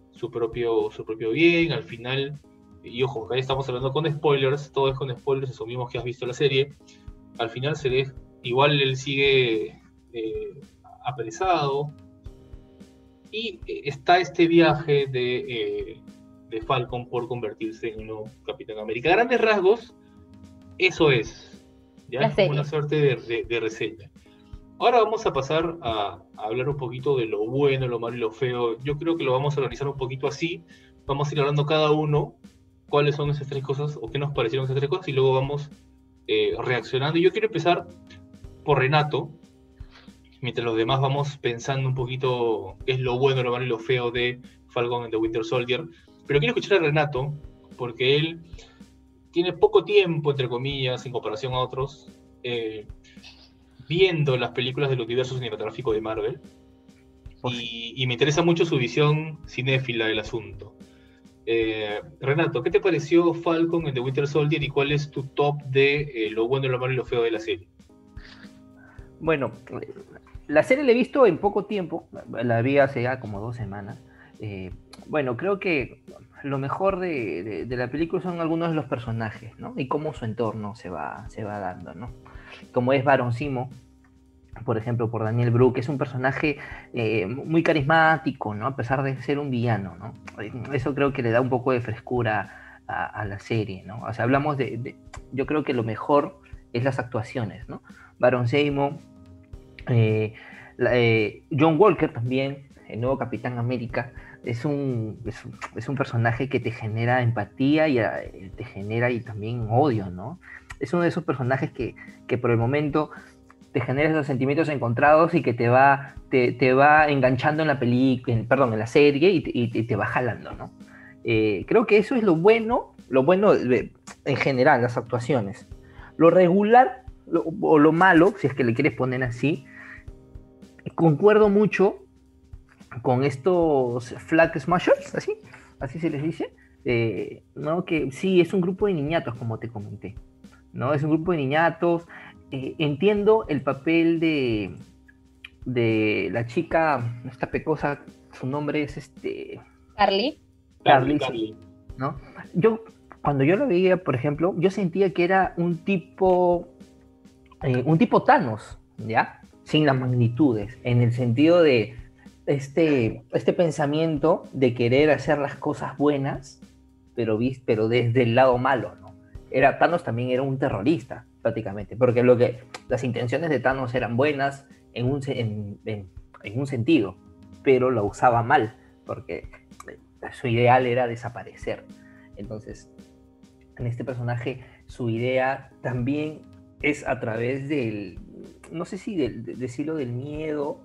bien, al final, y ojo, acá estamos hablando con spoilers, todo es con spoilers, asumimos que has visto la serie, al final igual él sigue apresado, y está este viaje de Falcon por convertirse en un nuevo Capitán América. A grandes rasgos, eso es, ya es como una suerte de reseña. Ahora vamos a pasar a hablar un poquito de lo bueno, lo malo y lo feo. Yo creo que lo vamos a organizar un poquito así. Vamos a ir hablando cada uno cuáles son esas tres cosas o qué nos parecieron esas tres cosas y luego vamos reaccionando. Y yo quiero empezar por Renato, mientras los demás vamos pensando un poquito qué es lo bueno, lo malo y lo feo de Falcon and the Winter Soldier. Pero quiero escuchar a Renato, porque él tiene poco tiempo, entre comillas, en comparación a otros, viendo las películas del universo cinematográfico de Marvel, y me interesa mucho su visión cinéfila del asunto. Renato, ¿qué te pareció Falcon and the Winter Soldier y cuál es tu top de lo bueno, lo malo y lo feo de la serie? Bueno, la serie la he visto en poco tiempo, la vi hace ya como 2 semanas. Bueno, creo que lo mejor de la película son algunos de los personajes, ¿no? Y cómo su entorno se va dando, ¿no? Como es Barón Zemo, por ejemplo, por Daniel Brühl, que es un personaje muy carismático, ¿no? A pesar de ser un villano, ¿no? Eso creo que le da un poco de frescura a la serie, ¿no? O sea, hablamos yo creo que lo mejor es las actuaciones, ¿no? Barón Zemo, John Walker también, el nuevo Capitán América, es un personaje que te genera empatía y te genera y también odio, ¿no? Es uno de esos personajes que por el momento te genera esos sentimientos encontrados y que te va enganchando en la película, en la serie y te va jalando, ¿no? Creo que eso es lo bueno en general, las actuaciones. Lo regular o lo malo, si es que le quieres poner así, concuerdo mucho con estos Flag Smashers, así se les dice, ¿no? Que sí, es un grupo de niñatos, como te comenté, ¿no? Es un grupo de niñatos. Entiendo el papel de la chica, esta pecosa, su nombre es Carly, Carly. ¿no? Cuando yo lo veía, por ejemplo, yo sentía que era un tipo Thanos, ¿ya? Sin las magnitudes, en el sentido de este pensamiento de querer hacer las cosas buenas, pero desde el lado malo, ¿no? Thanos también era un terrorista, prácticamente, porque las intenciones de Thanos eran buenas en un sentido, pero lo usaba mal, porque su ideal era desaparecer. Entonces, en este personaje, su idea también es a través del, no sé si decirlo del miedo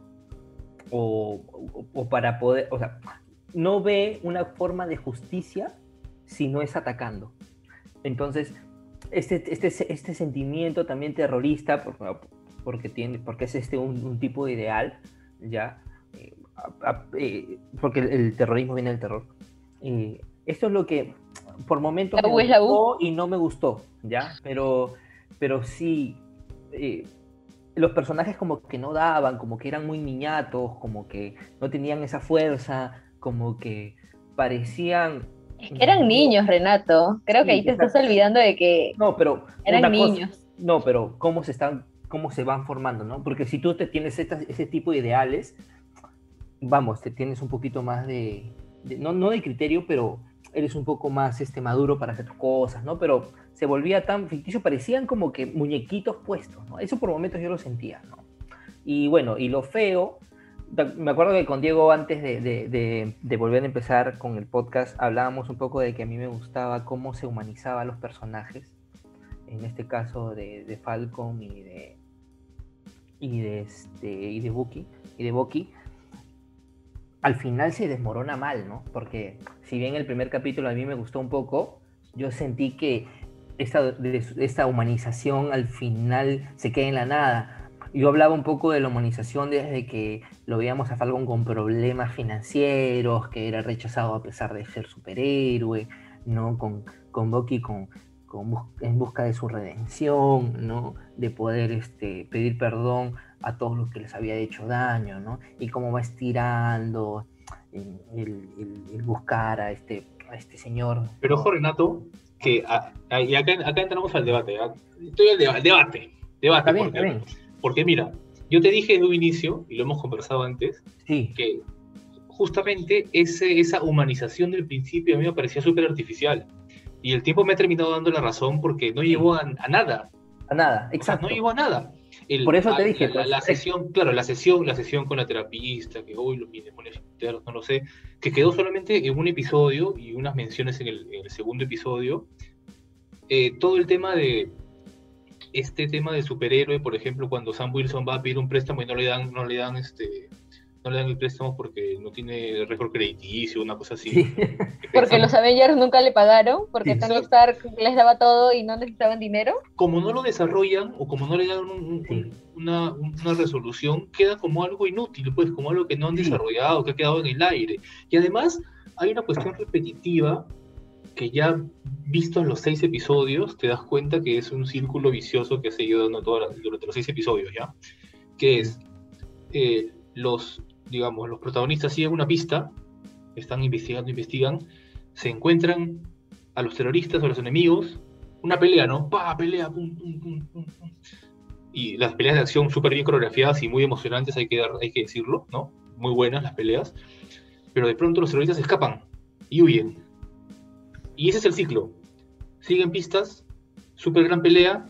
o para poder, o sea, no ve una forma de justicia si no es atacando. Entonces, este sentimiento también terrorista, porque es un tipo de ideal, ¿ya? Porque el terrorismo viene del terror. Esto es lo que por momentos me gustó y no me gustó, ¿ya? Pero sí, los personajes como que no daban, como que eran muy niñatos, como que no tenían esa fuerza, como que parecían... Es que eran niños, Renato. Creo que ahí te estás olvidando de que eran niños. No, pero cómo se van formando, ¿no? Porque si tú tienes ese tipo de ideales, vamos, te tienes un poquito más no de criterio, pero eres un poco más maduro para hacer tus cosas, ¿no? Pero se volvía tan ficticio, parecían como que muñequitos puestos, ¿no? Eso por momentos yo lo sentía, ¿no? Y bueno, y lo feo, me acuerdo que con Diego antes de volver a empezar con el podcast hablábamos un poco de que a mí me gustaba cómo se humanizaban los personajes, en este caso de Falcon y de Bucky. Al final se desmorona mal, ¿no? Porque si bien el primer capítulo a mí me gustó un poco, yo sentí que esta humanización al final se queda en la nada. Yo hablaba un poco de la humanización desde que lo veíamos a Falcon con problemas financieros, que era rechazado a pesar de ser superhéroe, ¿no? Con Bucky en busca de su redención, ¿no? De poder pedir perdón a todos los que les había hecho daño, ¿no? Y cómo va estirando el buscar a este señor. Pero ojo, Renato, que y acá entramos al debate. Estoy al debate. Está bien. Porque mira, yo te dije desde un inicio, y lo hemos conversado antes, sí, que justamente esa humanización del principio a mí me parecía súper artificial. Y el tiempo me ha terminado dando la razón porque no llegó a nada. A nada, exacto. O sea, no llegó a nada. Por eso te dije. La sesión con la terapista, que hoy los demonios internos, no lo sé, que quedó solamente en un episodio y unas menciones en el segundo episodio. Todo el tema de tema de superhéroe, por ejemplo, cuando Sam Wilson va a pedir un préstamo y no le dan el préstamo porque no tiene récord crediticio, una cosa así. Sí. Porque los Avengers nunca le pagaron, porque Sí. Tony Stark les daba todo y no necesitaban dinero. Como no lo desarrollan o como no le dan una resolución, queda como algo inútil, pues como algo que no han desarrollado, que ha quedado en el aire. Y además hay una cuestión repetitiva que ya visto en los 6 episodios te das cuenta que es un círculo vicioso que ha seguido dando durante los 6 episodios, ¿ya? Que es los protagonistas siguen una pista, están investigan, se encuentran a los terroristas o a los enemigos, una pelea, ¿no? Pelea, pum, pum, pum, pum, pum. Y las peleas de acción súper bien coreografiadas y muy emocionantes, hay que decirlo, ¿no? Muy buenas las peleas, pero de pronto los terroristas escapan y huyen. Y ese es el ciclo. Siguen pistas, súper gran pelea,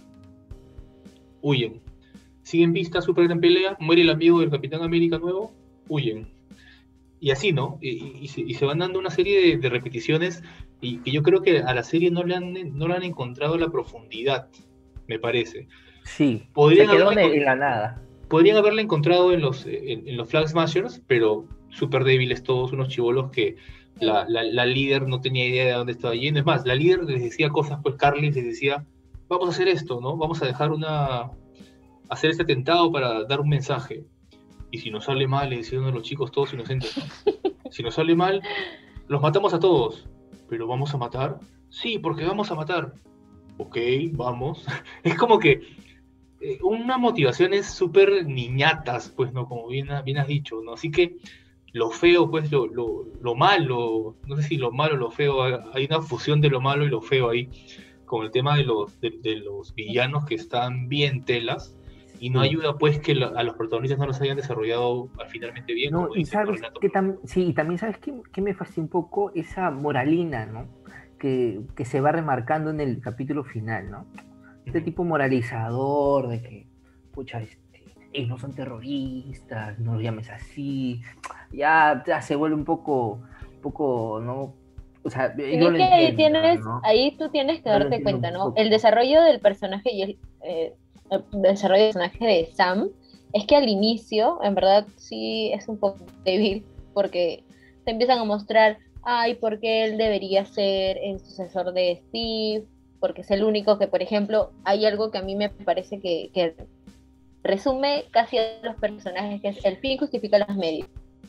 huyen. Siguen pistas, súper gran pelea, muere el amigo del Capitán América nuevo, huyen. Y así, ¿no? Y se van dando una serie de repeticiones y que yo creo que a la serie no le han encontrado la profundidad, me parece. Sí, se quedó en la nada. Podrían haberla encontrado en los Flag Smashers, pero súper débiles todos, unos chibolos que la líder no tenía idea de dónde estaba yendo. Es más, la líder les decía cosas, pues Carly les decía, vamos a hacer esto, ¿no? Vamos a dejar hacer este atentado para dar un mensaje. Y si nos sale mal, le decían a los chicos todos inocentes, ¿no? Si nos sale mal, los matamos a todos. ¿Pero vamos a matar? Sí, porque vamos a matar. Ok, vamos. Es como que una motivación es súper niñatas, pues, ¿no? Como bien has dicho, ¿no? Así que lo feo, pues, lo malo, no sé si lo malo o lo feo, hay una fusión de lo malo y lo feo ahí, con el tema de los villanos que están bien telas, y no ayuda, pues, que a los protagonistas no los hayan desarrollado finalmente bien. No, y sabes que también sabes que me fastidia un poco esa moralina, ¿no? Que se va remarcando en el capítulo final, ¿no? Este tipo moralizador de que, pucha, no son terroristas, no los llames así, ya se vuelve un poco, ¿no? o sea, Sino yo lo que ahí entiendo, tienes, ¿no? ahí tú tienes que Yo lo darte entiendo cuenta, un ¿no? poco. El desarrollo del personaje el desarrollo del personaje de Sam es que al inicio, en verdad, sí es un poco débil, porque te empiezan a mostrar, ay, ¿por qué él debería ser el sucesor de Steve? Porque es el único que, por ejemplo, hay algo que a mí me parece que resume casi a los personajes, que es el fin justifica los medios.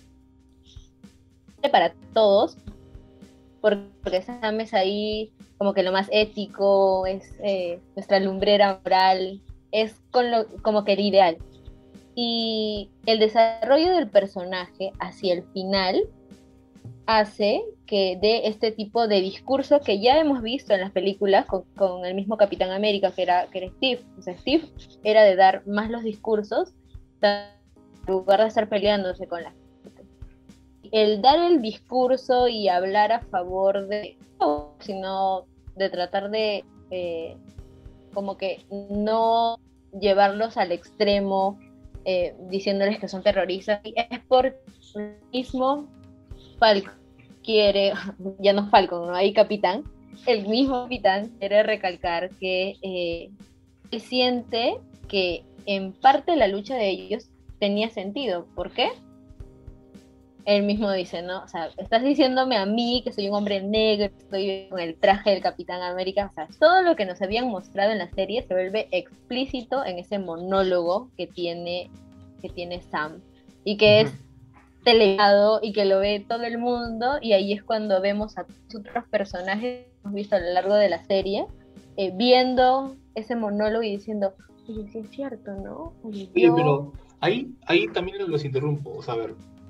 Para todos, porque Sam es ahí como que lo más ético, es nuestra lumbrera moral, es como que el ideal. Y el desarrollo del personaje hacia el final hace que dé este tipo de discurso que ya hemos visto en las películas con el mismo Capitán América que era Steve. O sea, Steve era de dar más los discursos en lugar de estar peleándose con la gente. El dar el discurso y hablar a favor de, sino de tratar de como que no llevarlos al extremo, diciéndoles que son terroristas, y es por el mismo Falcon quiere, ya no Falcon, ¿no? Ahí Capitán, el mismo Capitán quiere recalcar que él siente que en parte la lucha de ellos tenía sentido. ¿Por qué? Él mismo dice, ¿no? O sea, estás diciéndome a mí que soy un hombre negro, estoy con el traje del Capitán América. O sea, todo lo que nos habían mostrado en la serie se vuelve explícito en ese monólogo que tiene Sam. Y que es televisado y que lo ve todo el mundo. Y ahí es cuando vemos a otros personajes que hemos visto a lo largo de la serie, viendo ese monólogo y diciendo, oye, sí es cierto, ¿no? Oye, pero ahí también los interrumpo. O sea, a ver,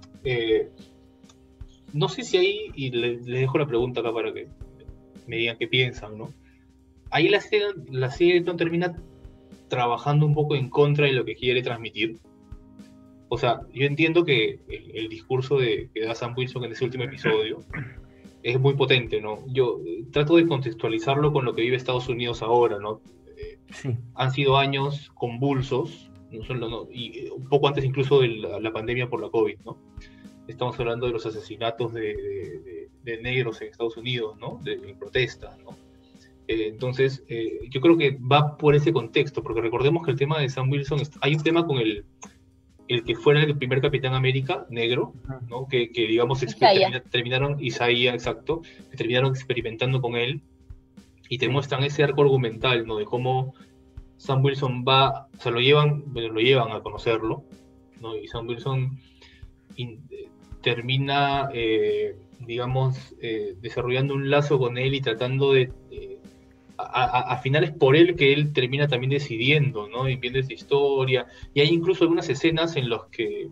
no sé si ahí, y les dejo la pregunta acá para que me digan qué piensan, ¿no? Ahí la serie no termina trabajando un poco en contra de lo que quiere transmitir. O sea, yo entiendo que el discurso que da Sam Wilson en ese último episodio es muy potente, ¿no? Yo trato de contextualizarlo con lo que vive Estados Unidos ahora, ¿no? Sí. Han sido años convulsos, y un poco antes incluso de la pandemia por la COVID, ¿no? Estamos hablando de los asesinatos de negros en Estados Unidos, ¿no? En protestas, ¿no? Entonces, yo creo que va por ese contexto, porque recordemos que el tema de Sam Wilson, hay un tema con el que fuera el primer Capitán América negro, ¿no? Que digamos, terminaron, Isaías, exacto, que terminaron experimentando con él, y te muestran ese arco argumental, ¿no? De cómo Sam Wilson va, o sea, lo llevan a conocerlo, ¿no? Y Sam Wilson termina, digamos, desarrollando un lazo con él y tratando de... a finales por él que él termina también decidiendo, ¿no? Y viendo esa historia. Y hay incluso algunas escenas en los que,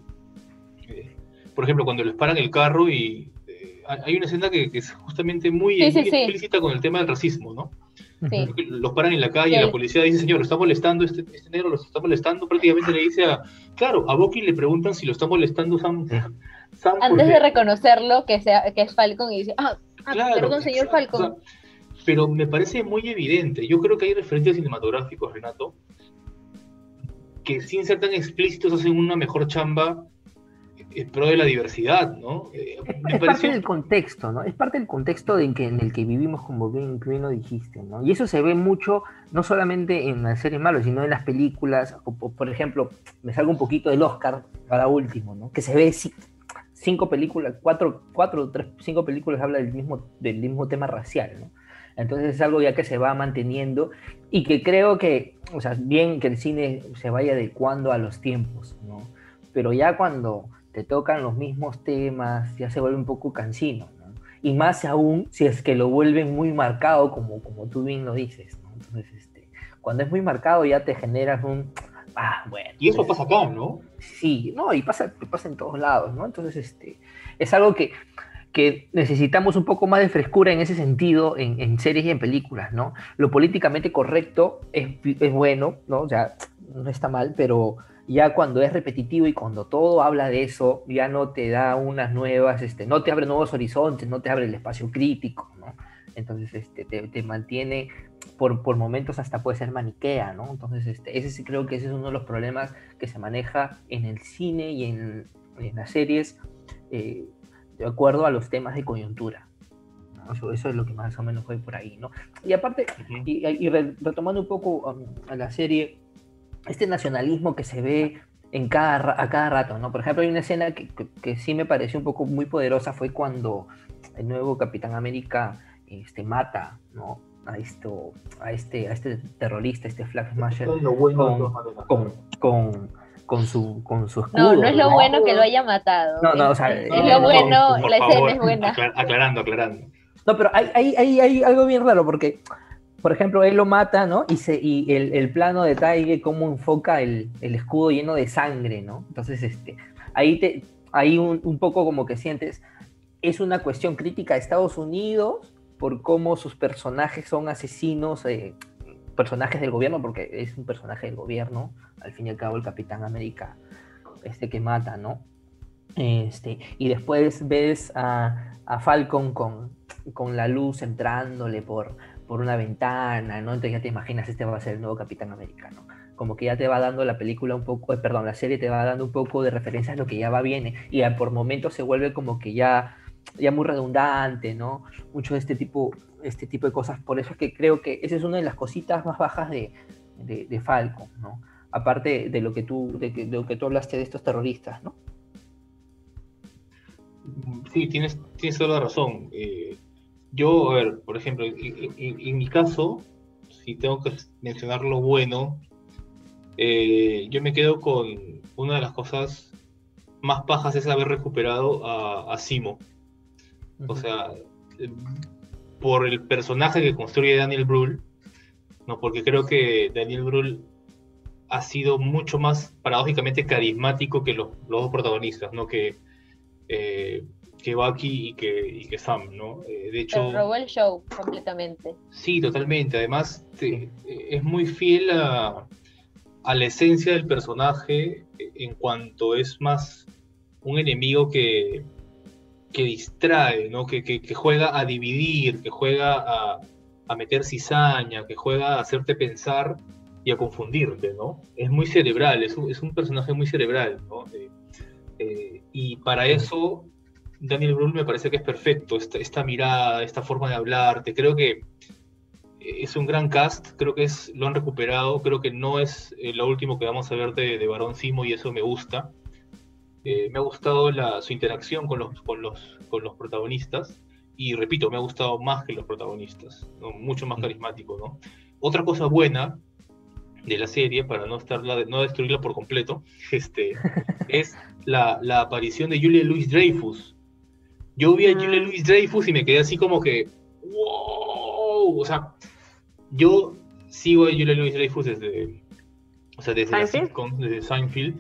por ejemplo, cuando les paran el carro y hay una escena que es justamente muy explícita con el tema del racismo, ¿no? Sí. Los paran en la calle y la policía dice, señor, lo está molestando, este negro lo está molestando. Prácticamente le dice claro, a Bucky le preguntan si lo está molestando Sam antes de reconocerlo que es Falcon, y dice, claro, perdón, señor Falcon. O sea, pero me parece muy evidente. Yo creo que hay referencias cinematográficos, Renato, que sin ser tan explícitos hacen una mejor chamba en pro de la diversidad, ¿no? Es parte del contexto, ¿no? Es parte del contexto en el que vivimos, como bien lo dijiste, ¿no? Y eso se ve mucho, no solamente en las series malas, sino en las películas. Por ejemplo, me salgo un poquito del Oscar para último, ¿no? Que se ve 5 películas, 5 películas habla del mismo tema racial, ¿no? Entonces es algo ya que se va manteniendo y que creo que, o sea, bien que el cine se vaya adecuando a los tiempos, ¿no? Pero ya cuando te tocan los mismos temas, ya se vuelve un poco cansino, ¿no? Y más aún si es que lo vuelven muy marcado, como tú bien lo dices, ¿no? Entonces, cuando es muy marcado ya te generas un... bueno. Y eso pasa acá, ¿no? Sí, no, y pasa en todos lados, ¿no? Entonces, es algo que necesitamos un poco más de frescura en ese sentido en series y en películas, ¿no? Lo políticamente correcto es bueno, ¿no? O sea, no está mal, pero ya cuando es repetitivo y cuando todo habla de eso, ya no te da unas nuevas, no te abre nuevos horizontes, no te abre el espacio crítico, ¿no? Entonces, te mantiene, por momentos hasta puede ser maniquea, ¿no? Entonces, creo que ese es uno de los problemas que se maneja en el cine y en las series, de acuerdo a los temas de coyuntura, ¿no? ¿no? Eso es lo que más o menos fue por ahí, ¿no? Y aparte, Ujú. retomando un poco a la serie, este nacionalismo que se ve a cada rato, ¿no? Por ejemplo, hay una escena que sí me pareció un poco muy poderosa, fue cuando el nuevo Capitán América mata, ¿no? A este terrorista, este Flag Smasher, Eso es lo bueno de con, todas maneras. con su escudo. No, no es lo bueno que lo haya matado. No, no, o sea, Es lo bueno, Por la escena favor, es buena. aclarando. No, pero hay algo bien raro, porque, por ejemplo, él lo mata, ¿no? Y el plano de Taige, cómo enfoca el escudo lleno de sangre, ¿no? Entonces, ahí un poco como que sientes, es una cuestión crítica de Estados Unidos por cómo sus personajes son asesinos, personajes del gobierno, porque es un personaje del gobierno, al fin y al cabo el Capitán América, que mata, ¿no? Y después ves a Falcon con la luz entrándole por una ventana, ¿no? Entonces ya te imaginas, este va a ser el nuevo Capitán América, ¿no? Como que ya te va dando la película un poco, perdón, la serie te va dando un poco de referencias a lo que ya viene, y por momentos se vuelve como que ya muy redundante, ¿no? Mucho de este tipo de cosas. Por eso es que creo que esa es una de las cositas más bajas de Falcon, ¿no? Aparte de lo que tú hablaste de estos terroristas, ¿no? Sí, tienes toda la razón. Yo, a ver, por ejemplo, en mi caso, si tengo que mencionar lo bueno, yo me quedo con una de las cosas más pajas es haber recuperado a Simo. O sea, eh, por el personaje que construye Daniel Brühl, ¿no? Porque creo que Daniel Brühl ha sido mucho más paradójicamente carismático que los dos protagonistas, ¿no? Que Bucky y que Sam, ¿no? De hecho, Se robó el show completamente. sí, totalmente. Además, es muy fiel a la esencia del personaje en cuanto es más un enemigo que distrae, ¿no? Que juega a dividir, que juega a meter cizaña, que juega a hacerte pensar y a confundirte, ¿no? Es muy cerebral, es un personaje muy cerebral, ¿no? Y para eso Daniel Brühl me parece que es perfecto, esta mirada, esta forma de hablarte, creo que es un gran cast, creo que lo han recuperado, creo que no es lo último que vamos a ver de Barón Simo y eso me gusta. Me ha gustado su interacción con los protagonistas y repito, me ha gustado más que los protagonistas, ¿no? Mucho más carismático, ¿no? Otra cosa buena de la serie, para no destruirla por completo, es la aparición de Julia Louis-Dreyfus. Yo vi a Julia Louis-Dreyfus y me quedé así como que ¡wow! O sea, yo sigo a Julia Louis-Dreyfus desde la sitcom, desde Seinfeld,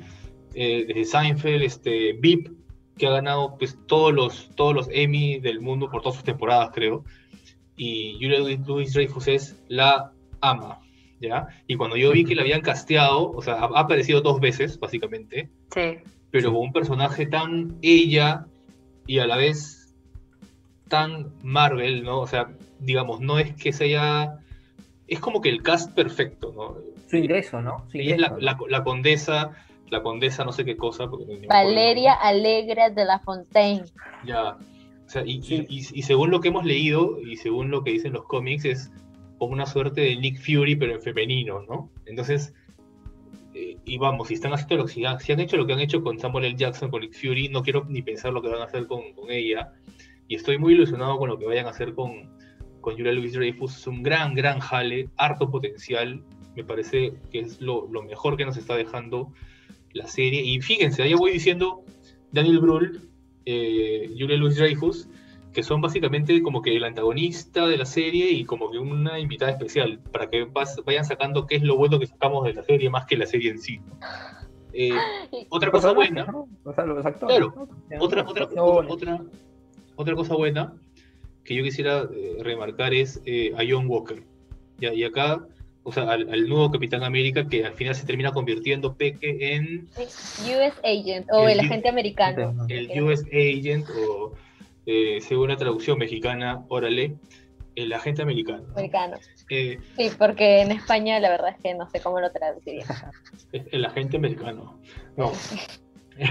VIP, que ha ganado pues todos los Emmy del mundo por todas sus temporadas, creo. Y Julia Louis-Dreyfus es la ama, ¿ya? Y cuando yo vi que la habían casteado, o sea, ha aparecido 2 veces, básicamente, Sí. pero con un personaje tan ella y a la vez tan Marvel, ¿no? O sea, digamos, no es que sea... Es como que el cast perfecto, ¿no? Su ingreso, ¿no? Ella es la condesa no sé qué cosa. Porque no me acuerdo Valeria el nombre. Allegra de la Fontaine. Ya. O sea, Sí. y según lo que hemos leído y según lo que dicen los cómics, es como una suerte de Nick Fury, pero en femenino, ¿no? Entonces, y vamos, si han hecho lo que han hecho con Samuel L. Jackson, con Nick Fury, no quiero ni pensar lo que van a hacer con ella. Y estoy muy ilusionado con lo que vayan a hacer con Julia Louis-Dreyfus. Es un gran jale, harto potencial. Me parece que es lo mejor que nos está dejando la serie. Y fíjense, ahí voy diciendo Daniel Brühl, Julia Louis-Dreyfus, que son básicamente como que el antagonista de la serie y como que una invitada especial, para que vayan sacando qué es lo bueno que sacamos de la serie más que la serie en sí. Otra cosa buena, ¿no? O sea, los actores, claro, ¿no? otra cosa buena que yo quisiera remarcar es a John Walker. Y acá, o sea, al nuevo Capitán América, que al final se termina convirtiendo Peque en US Agent o el agente americano. el US Agent, o según la traducción mexicana, órale, el agente americano. Sí, porque en España la verdad es que no sé cómo lo traduciría. El agente americano. No.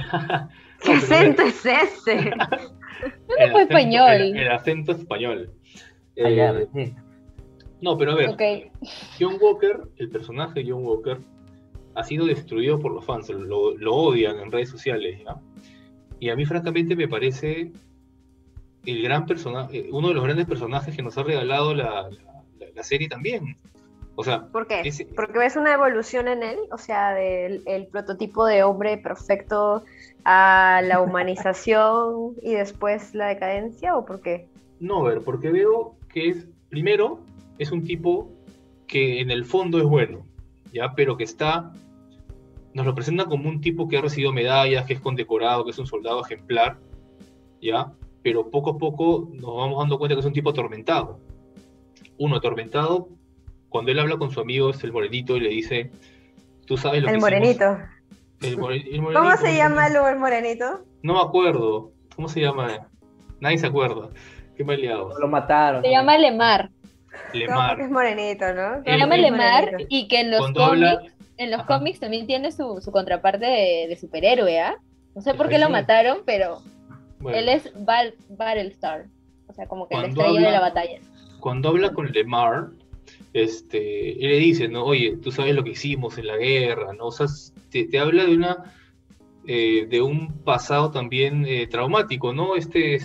¿Qué acento es ese? No fue español. El acento español. Allá, Eh, sí. no, pero a ver, Ok. John Walker, el personaje de John Walker, ha sido destruido por los fans, lo odian en redes sociales, ¿ya? Y a mí francamente me parece el gran personaje, uno de los grandes personajes que nos ha regalado la serie también. O sea, ¿Por qué? ese- ¿Porque ves una evolución en él? O sea, del el prototipo de hombre perfecto a la humanización y después la decadencia, ¿o por qué? no, a ver, porque veo que primero, es un tipo que en el fondo es bueno, ¿ya? Pero que nos lo presenta como un tipo que ha recibido medallas, que es condecorado, que es un soldado ejemplar, ¿ya? Pero poco a poco nos vamos dando cuenta que es un tipo atormentado. Uno atormentado, cuando él habla con su amigo, es el morenito, y le dice, tú sabes lo que El hicimos. morenito. El ¿Cómo morenito, se llama el morenito? No me acuerdo. ¿Cómo se llama? Nadie se acuerda. Qué mal liado. Lo mataron. Se llama Lemar. No, porque Lemar. es morenito, ¿no? Se El- llama el- Lemar morenito. y que en los Cuando habla... Ajá. cómics también tiene su contraparte de superhéroe, ¿ah? No sé por qué Ay, lo sí. mataron, pero Bueno, él es Battlestar. O sea, como que la Cuando estrella de habla- la batalla. cuando habla con Lemar, él le dice, ¿no? Oye, tú sabes lo que hicimos en la guerra, ¿no? O sea, te habla de un pasado también traumático, ¿no?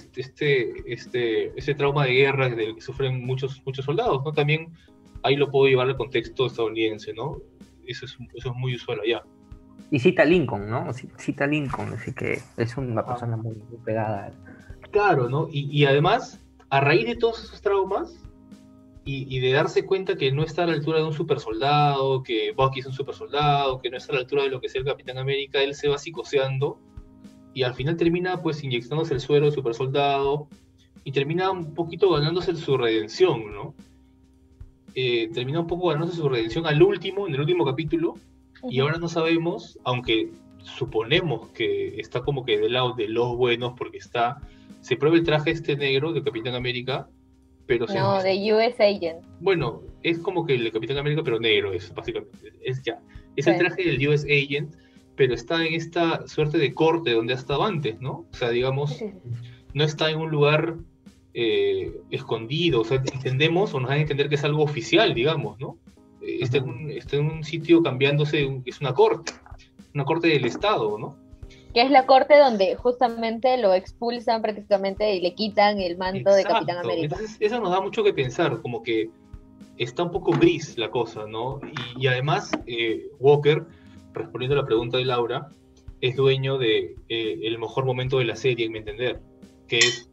Este trauma de guerra del que sufren muchos soldados, ¿no? También ahí lo puedo llevar al contexto estadounidense, ¿no? Eso es muy usual allá. Y cita a Lincoln, ¿no? Cita a Lincoln, así que es una persona muy, muy pegada. Claro, ¿no? Y además, a raíz de todos esos traumas y de darse cuenta que no está a la altura de un super soldado, que Bucky es un super soldado, que no está a la altura de lo que es el Capitán América, él se va psicoseando y al final termina pues inyectándose el suero de super soldado y termina un poquito ganándose su redención, ¿no? Termina un poco ganándose su redención en el último capítulo, y ahora no sabemos, aunque suponemos que está como que del lado de los buenos, porque se prueba el traje negro de Capitán América, pero No, de US Agent. bueno, es como que el de Capitán América, pero negro, es básicamente, es el Sí. traje del US Agent, pero está en esta suerte de corte donde ha estado antes, ¿no? O sea, digamos, Sí, sí. no está en un lugar escondido, o sea, entendemos o nos dan a entender que es algo oficial, digamos, ¿no? Está en un sitio cambiándose, es una corte del Estado, ¿no? Que es la corte donde justamente lo expulsan prácticamente y le quitan el manto de Exacto. Capitán América. Entonces, eso nos da mucho que pensar, como que está un poco gris la cosa, ¿no? Y además, Walker, respondiendo a la pregunta de Laura, es dueño de el mejor momento de la serie, en mi entender, que es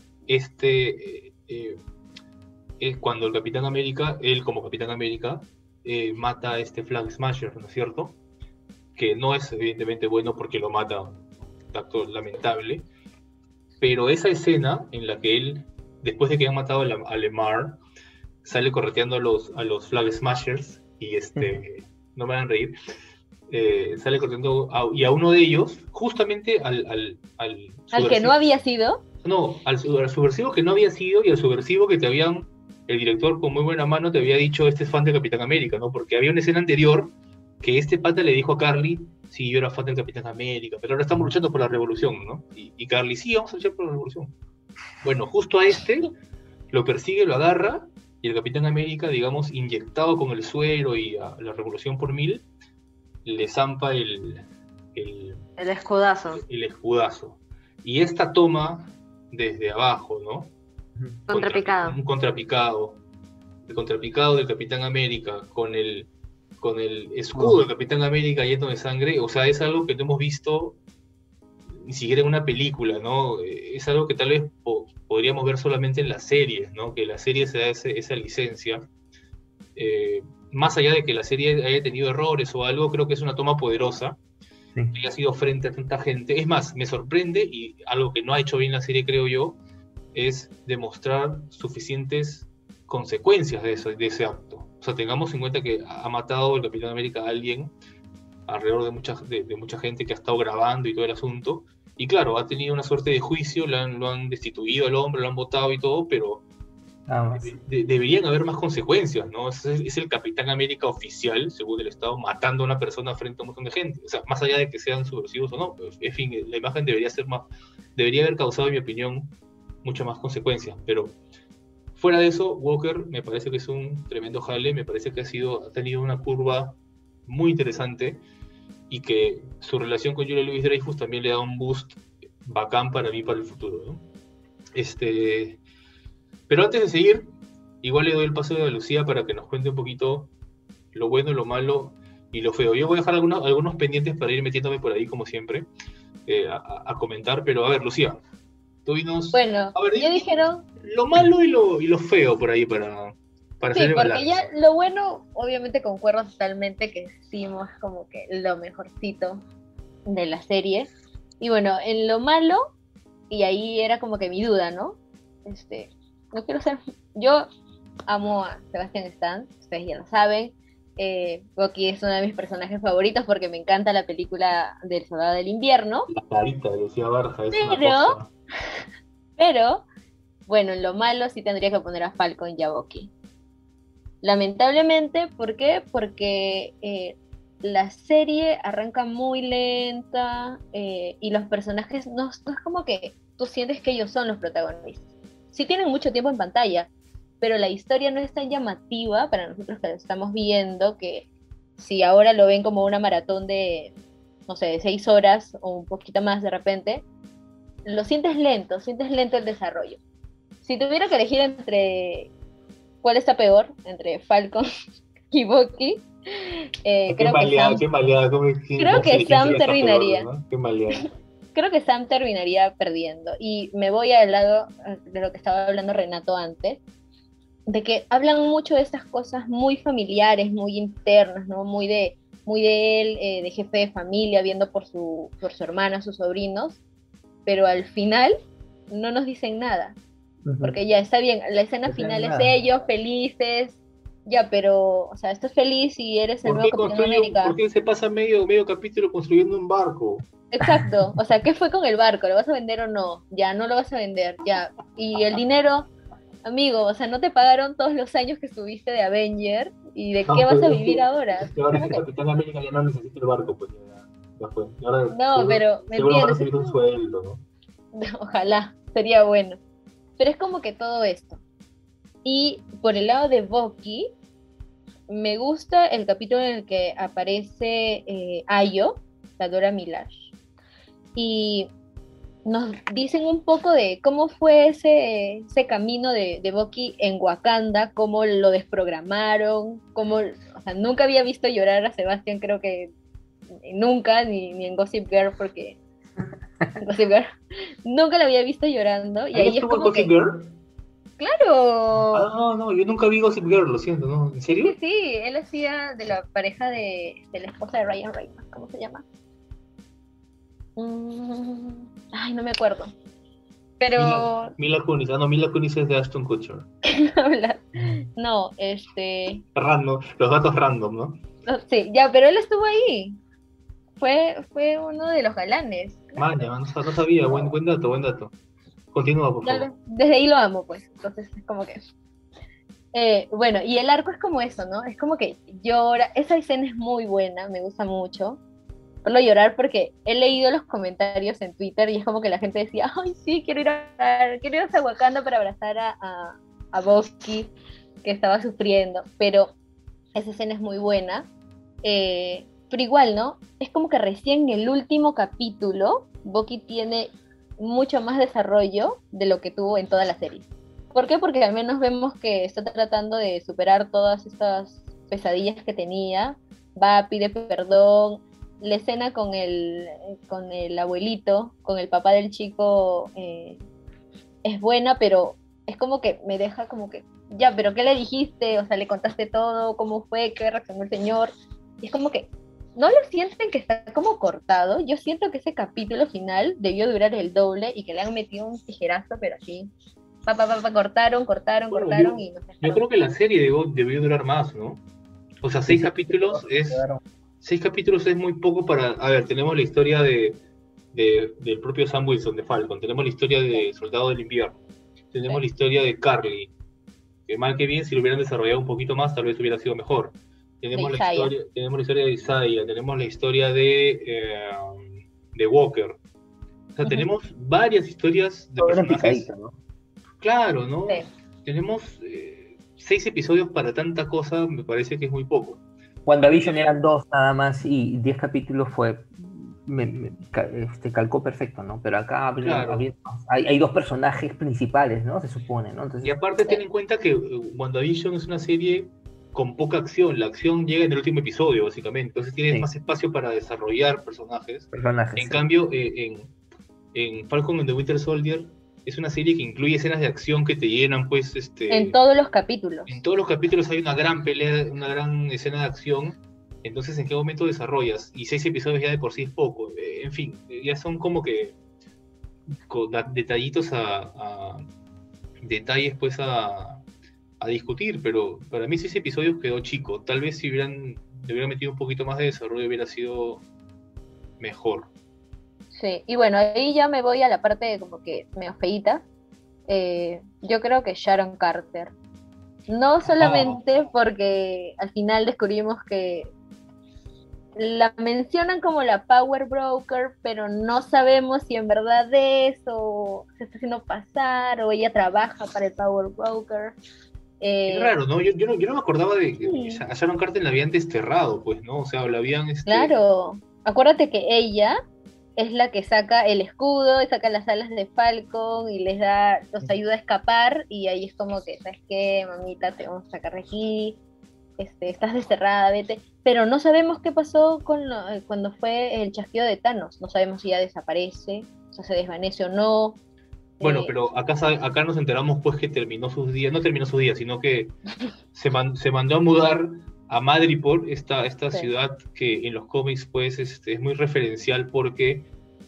es cuando el Capitán América, él como Capitán América, mata a este Flag Smasher, ¿no es cierto? Que no es evidentemente bueno porque lo mata, un acto lamentable, pero esa escena en la que él, después de que han matado a Lemar, sale correteando a los Flag Smashers, y no me van a reír, sale correteando y a uno de ellos, justamente al Al que no había sido. No, al subversivo que no había sido, y al subversivo que el director con muy buena mano te había dicho, este es fan de Capitán América, ¿no? Porque había una escena anterior que este pata le dijo a Carly, sí, yo era fan del Capitán América, pero ahora estamos luchando por la revolución, ¿no? Y Carly, sí, vamos a luchar por la revolución. Bueno, justo a lo persigue, lo agarra, y el Capitán América, digamos, inyectado con el suero y a la revolución por 1000, le zampa el escudazo. el escudazo. Y esta toma desde abajo, ¿no? Contrapicado. Un contrapicado. El contrapicado del Capitán América con el escudo del Capitán América lleno de sangre, o sea, es algo que no hemos visto ni siquiera en una película, ¿no? Es algo que tal vez podríamos ver solamente en las series, ¿no? Que la serie se da esa licencia. Más allá de que la serie haya tenido errores o algo, creo que es una toma poderosa, Sí. que haya sido frente a tanta gente. Es más, me sorprende, y algo que no ha hecho bien la serie, creo yo, es demostrar suficientes consecuencias de ese acto. O sea, tengamos en cuenta que ha matado el Capitán América a alguien alrededor de mucha gente que ha estado grabando y todo el asunto. Y claro, ha tenido una suerte de juicio, lo han destituido al hombre, lo han votado y todo, pero Nada más. deberían haber más consecuencias, ¿no? Es el Capitán América oficial, según el Estado, matando a una persona frente a un montón de gente. O sea, más allá de que sean subversivos o no, pues, en fin, la imagen debería haber causado, en mi opinión, muchas más consecuencias, pero Fuera de eso, Walker me parece que es un tremendo jale, me parece que ha tenido una curva muy interesante y que su relación con Julia Louis-Dreyfus también le da un boost bacán para mí para el futuro, ¿no? Pero antes de seguir, igual le doy el paso a Lucía para que nos cuente un poquito lo bueno, lo malo y lo feo. Yo voy a dejar algunos pendientes para ir metiéndome por ahí, como siempre, a comentar, pero a ver, Lucía, tú dinos... Bueno, a ver, ya dijeron... lo malo y lo feo por ahí para Sí, hacer el porque balance. ya lo bueno, obviamente concuerdo totalmente que hicimos como que lo mejorcito de la serie. Y bueno, en lo malo, y ahí era como que mi duda, ¿no? No quiero ser... Yo amo a Sebastian Stan, ustedes ya lo saben. Bucky es uno de mis personajes favoritos porque me encanta la película del Soldado del Invierno. La carita de Lucía Barja es una Pero- cosa... Pero, bueno, en lo malo sí tendría que poner a Falcon y a Bucky. Lamentablemente, ¿por qué? Porque la serie arranca muy lenta y los personajes no es como que tú sientes que ellos son los protagonistas. Sí tienen mucho tiempo en pantalla, pero la historia no es tan llamativa para nosotros que lo estamos viendo, que si ahora lo ven como una maratón de, no sé, de 6 horas o un poquito más de repente, lo sientes lento el desarrollo. Si tuviera que elegir entre cuál está peor, entre Falcon y Bucky, creo Qué maleada, creo que Sam terminaría. ¿no? Qué maleada. creo que Sam terminaría perdiendo. Y me voy al lado de lo que estaba hablando Renato antes, de que hablan mucho de estas cosas muy familiares, muy internas, ¿no? Muy de él, de jefe de familia, viendo por su hermana, sus sobrinos, pero al final no nos dicen nada. Porque ya está bien, la escena No final es nada. ellos felices, ya, pero, o sea, estás feliz y eres el ¿Por nuevo qué, Capitán América. ¿Por qué se pasa medio capítulo construyendo un barco? Exacto, o sea, ¿qué fue con el barco? ¿Lo vas a vender o no? Ya, no lo vas a vender, ya. Y el dinero, amigo, o sea, no te pagaron todos los años que estuviste de Avenger, ¿y de qué vas a vivir ahora? Es que ahora Como el que- Capitán América ya no necesita el barco, pues ya fue. Y ahora No, pero, ¿me seguro van a entiendes? recibir un sueldo, ¿no? Ojalá, sería bueno. Pero es como que todo esto. Y por el lado de Bucky, me gusta el capítulo en el que aparece Ayo, la Dora Milaje, y nos dicen un poco de cómo fue ese camino de Bucky en Wakanda, cómo lo desprogramaron, o sea, nunca había visto llorar a Sebastián, creo que nunca, ni en Gossip Girl, porque Gossip Girl nunca lo había visto llorando, y ahí es estuvo en como Gossip que, Girl? ¡claro! Ah, no, yo nunca vi Gossip Girl, lo siento, ¿no? ¿En serio? Sí, sí, él hacía de la pareja de la esposa de Ryan Reynolds, ¿cómo se llama? Ay, no me acuerdo. Pero Mila Kunis, no, Mila Kunis es de Ashton Kutcher. habla- no, Random, los datos random, ¿no? no, sí, ya, pero él estuvo ahí. Fue uno de los galanes. Maña, no sabía, buen dato. Continúa, por favor. Desde ahí lo amo, pues. Entonces es como que. Bueno, y el arco es como eso, ¿no? Es como que llora. Esa escena es muy buena, me gusta mucho. Verlo llorar porque he leído los comentarios en Twitter y es como que la gente decía, ay, sí, quiero ir a Wakanda para abrazar a Bucky, que estaba sufriendo. Pero esa escena es muy buena. Pero igual, ¿no? Es como que recién en el último capítulo, Bucky tiene mucho más desarrollo de lo que tuvo en toda la serie. ¿Por qué? Porque al menos vemos que está tratando de superar todas estas pesadillas que tenía. Va, pide perdón. La escena con el abuelito, con el papá del chico, es buena, pero es como que me deja como que, ya, pero ¿qué le dijiste? O sea, le contaste todo, cómo fue, qué reaccionó el señor. Y es como que, ¿no lo sienten que está como cortado? Yo siento que ese capítulo final debió durar el doble y que le han metido un tijerazo, pero así, cortaron Bueno, y no sé. Yo creo que la serie debió durar más, ¿no? O sea, 6 capítulos es... 6 capítulos es muy poco para... A ver, tenemos la historia del propio Sam Wilson, de Falcon. Tenemos la historia de Soldado del Invierno. Tenemos la historia de Carly. Que mal que bien, si lo hubieran desarrollado un poquito más, tal vez hubiera sido mejor. Tenemos la historia de Isaiah. Tenemos la historia de Walker. O sea, tenemos varias historias de personajes... ¿no? Claro, ¿no? Sí. tenemos 6 episodios para tanta cosa, me parece que es muy poco. WandaVision eran 2 nada más y 10 capítulos calcó perfecto, ¿no? Pero acá Claro. hay 2 personajes principales, ¿no? Se supone, ¿no? Entonces, Y aparte ten en cuenta que WandaVision es una serie con poca acción, la acción llega en el último episodio, básicamente, entonces tienes Sí. más espacio para desarrollar personajes. personajes. En sí. cambio, en Falcon and the Winter Soldier es una serie que incluye escenas de acción que te llenan, pues, En todos los capítulos. en todos los capítulos hay una gran pelea, una gran escena de acción. Entonces, ¿en qué momento desarrollas? Y 6 episodios ya de por sí es poco. En fin, ya son como que detallitos detalles pues a discutir, pero para mí 6 episodios quedó chico. Tal vez si le hubieran metido un poquito más de desarrollo hubiera sido mejor. Sí, y bueno, ahí ya me voy a la parte como que medio feíta. Yo creo que Sharon Carter. No solamente porque al final descubrimos que la mencionan como la Power Broker, pero no sabemos si en verdad es o se está haciendo pasar o ella trabaja para el Power Broker. Es raro, ¿no? Yo no me acordaba de que Sí. a Sharon Carter la habían desterrado, pues, ¿no? O sea, la habían... Claro, acuérdate que ella es la que saca el escudo y saca las alas de Falcon y los ayuda a escapar, y ahí es como que, ¿sabes qué, mamita? Te vamos a sacar de aquí, estás desterrada, vete. Pero no sabemos qué pasó cuando fue el chasquido de Thanos, no sabemos si ya desaparece, o sea, se desvanece o no. Bueno, pero acá nos enteramos pues que terminó sus días, no terminó sus días, sino que se mandó a mudar a Madripoor, esta Sí. ciudad que en los cómics pues es muy referencial porque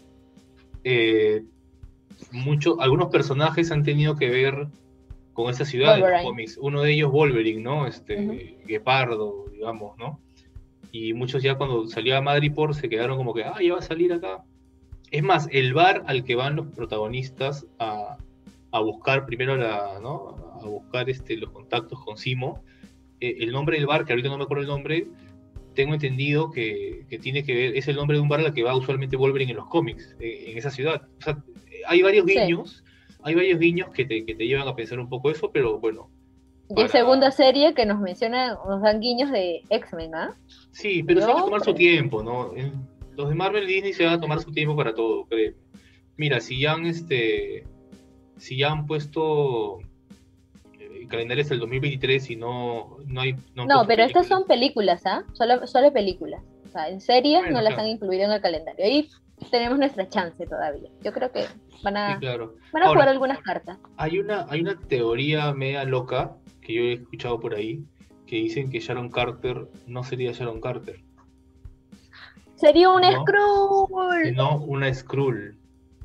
algunos personajes han tenido que ver con esa ciudad en los Wolverine. cómics. Uno de ellos Wolverine, ¿no? Ujú. Guepardo, digamos, ¿no? Y muchos ya cuando salió a Madripoor se quedaron como que, ya va a salir acá. Es más, el bar al que van los protagonistas a buscar primero ¿no? A buscar los contactos con Simo, el nombre del bar, que ahorita no me acuerdo el nombre, tengo entendido que tiene que ver, es el nombre de un bar al que va usualmente Wolverine en los cómics, en esa ciudad. O sea, hay varios Sí. guiños que te llevan a pensar un poco eso, pero bueno. Y es segunda serie que nos dan guiños de X-Men, ¿ah? Sí, pero se van a tomar su Pero- tiempo, ¿no? Los de Marvel y Disney se van a tomar su tiempo para todo, creo. Mira, si ya han puesto calendarios del 2023 y no hay... No, pero estas son películas, ¿ah? Solo películas. O sea, en series Bueno, no las claro. han incluido en el calendario. Ahí tenemos nuestra chance todavía. Yo creo que van a Sí, claro. jugar Ahora, algunas cartas. hay una teoría media loca que yo he escuchado por ahí, que dicen que Sharon Carter no sería Sharon Carter, Sería un ¿no? Skrull. sino una Skrull.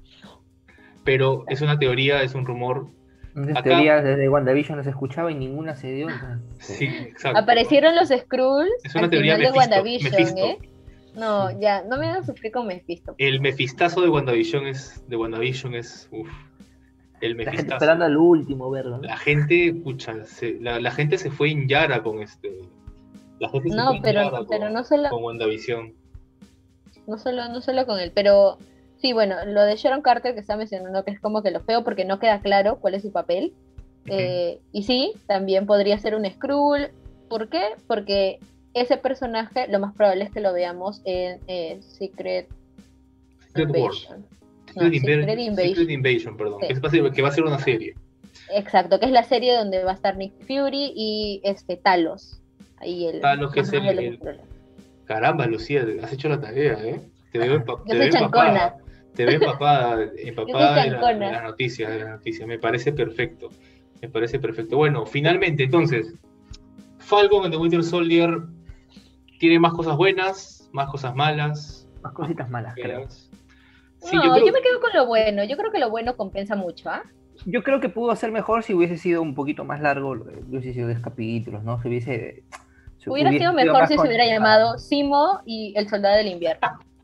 Pero es una teoría, es un rumor. Entonces, Acá- teorías desde WandaVision no se escuchaba y ninguna se dio. Entonces, Sí, exacto. Aparecieron los Skrulls Es una al teoría final de WandaVision, Mephisto. ¿eh? No, ya, no me hagan sufrir con Mephisto. El mefistazo de WandaVision es uf, el la gente mefistazo. esperando al último verlo, ¿no? La gente, pucha, la gente se fue en Yara con La gente se No, fue en pero Yara no solo, con WandaVision. no solo con él, pero sí, bueno, lo de Sharon Carter que está mencionando, que es como que lo feo porque no queda claro cuál es su papel. Y sí, también podría ser un Skrull. ¿Por qué? Porque ese personaje lo más probable es que lo veamos en Secret Secret War. Invasion. No, Secret Invasion. Secret Invasion, perdón. Sí. Que va a ser una serie. Exacto, que es la serie donde va a estar Nick Fury y Talos. Ahí Talos, que es más de los el- Skrulls. Caramba, Lucía, has hecho la tarea, ¿eh? Te veo, Yo soy chancona. Te veo empapada de chancona. las noticias, Me parece perfecto. Bueno, finalmente, entonces, Falcon and the Winter Soldier tiene más cosas buenas, más cosas malas. Más cositas malas, creo. feas. Sí, No, yo creo yo me quedo con lo bueno. Yo creo que lo bueno compensa mucho, ¿ah? Yo creo que pudo ser mejor si hubiese sido un poquito más largo, hubiese sido 10 capítulos, ¿no? Hubiera sido mejor más si se hubiera conectado. llamado Simo y el Soldado del Invierno.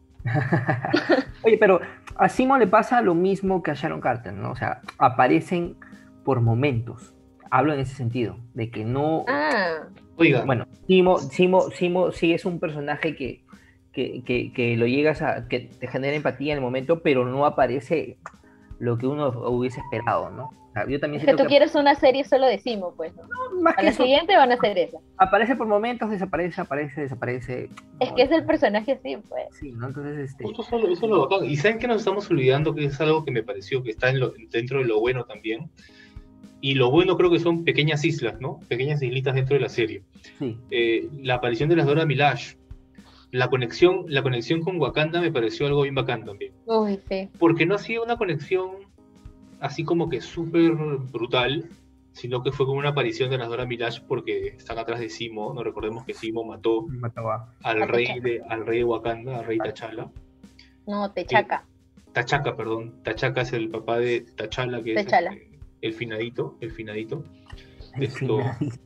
Oye, pero a Simo le pasa lo mismo que a Sharon Carter, ¿no? O sea, aparecen por momentos. Hablo en ese sentido, de que no... Ah, Oiga, Bueno, Simo sí es un personaje que lo llegas a... que te genera empatía en el momento, pero no aparece lo que uno hubiese esperado, ¿no? O sea, yo también Es que siento tú quieres una serie solo de Simo, pues, ¿no? más A que la eso, siguiente van a hacer esa. aparece por momentos, desaparece, aparece, desaparece. Es que es el personaje así, pues. Sí, ¿no? Entonces, Justo eso es lo bacán. Y ¿saben qué nos estamos olvidando? Que es algo que me pareció que está dentro de lo bueno también. Y lo bueno creo que son pequeñas islas, ¿no? Pequeñas islitas dentro de la serie. sí, La aparición de las Dora Milaje. La conexión con Wakanda me pareció algo bien bacán también. Uy, sí. Porque no ha sido una conexión así como que súper brutal, sino que fue como una aparición de las Dora Milaje porque están atrás de Simo. No recordemos que Simo mató me mataba. al rey de Wakanda, al rey T'Challa. No, Techaca. T'Chaka, perdón. T'Chaka es el papá de T'Challa, que T'Challa. es el finadito. El Esto- finadito.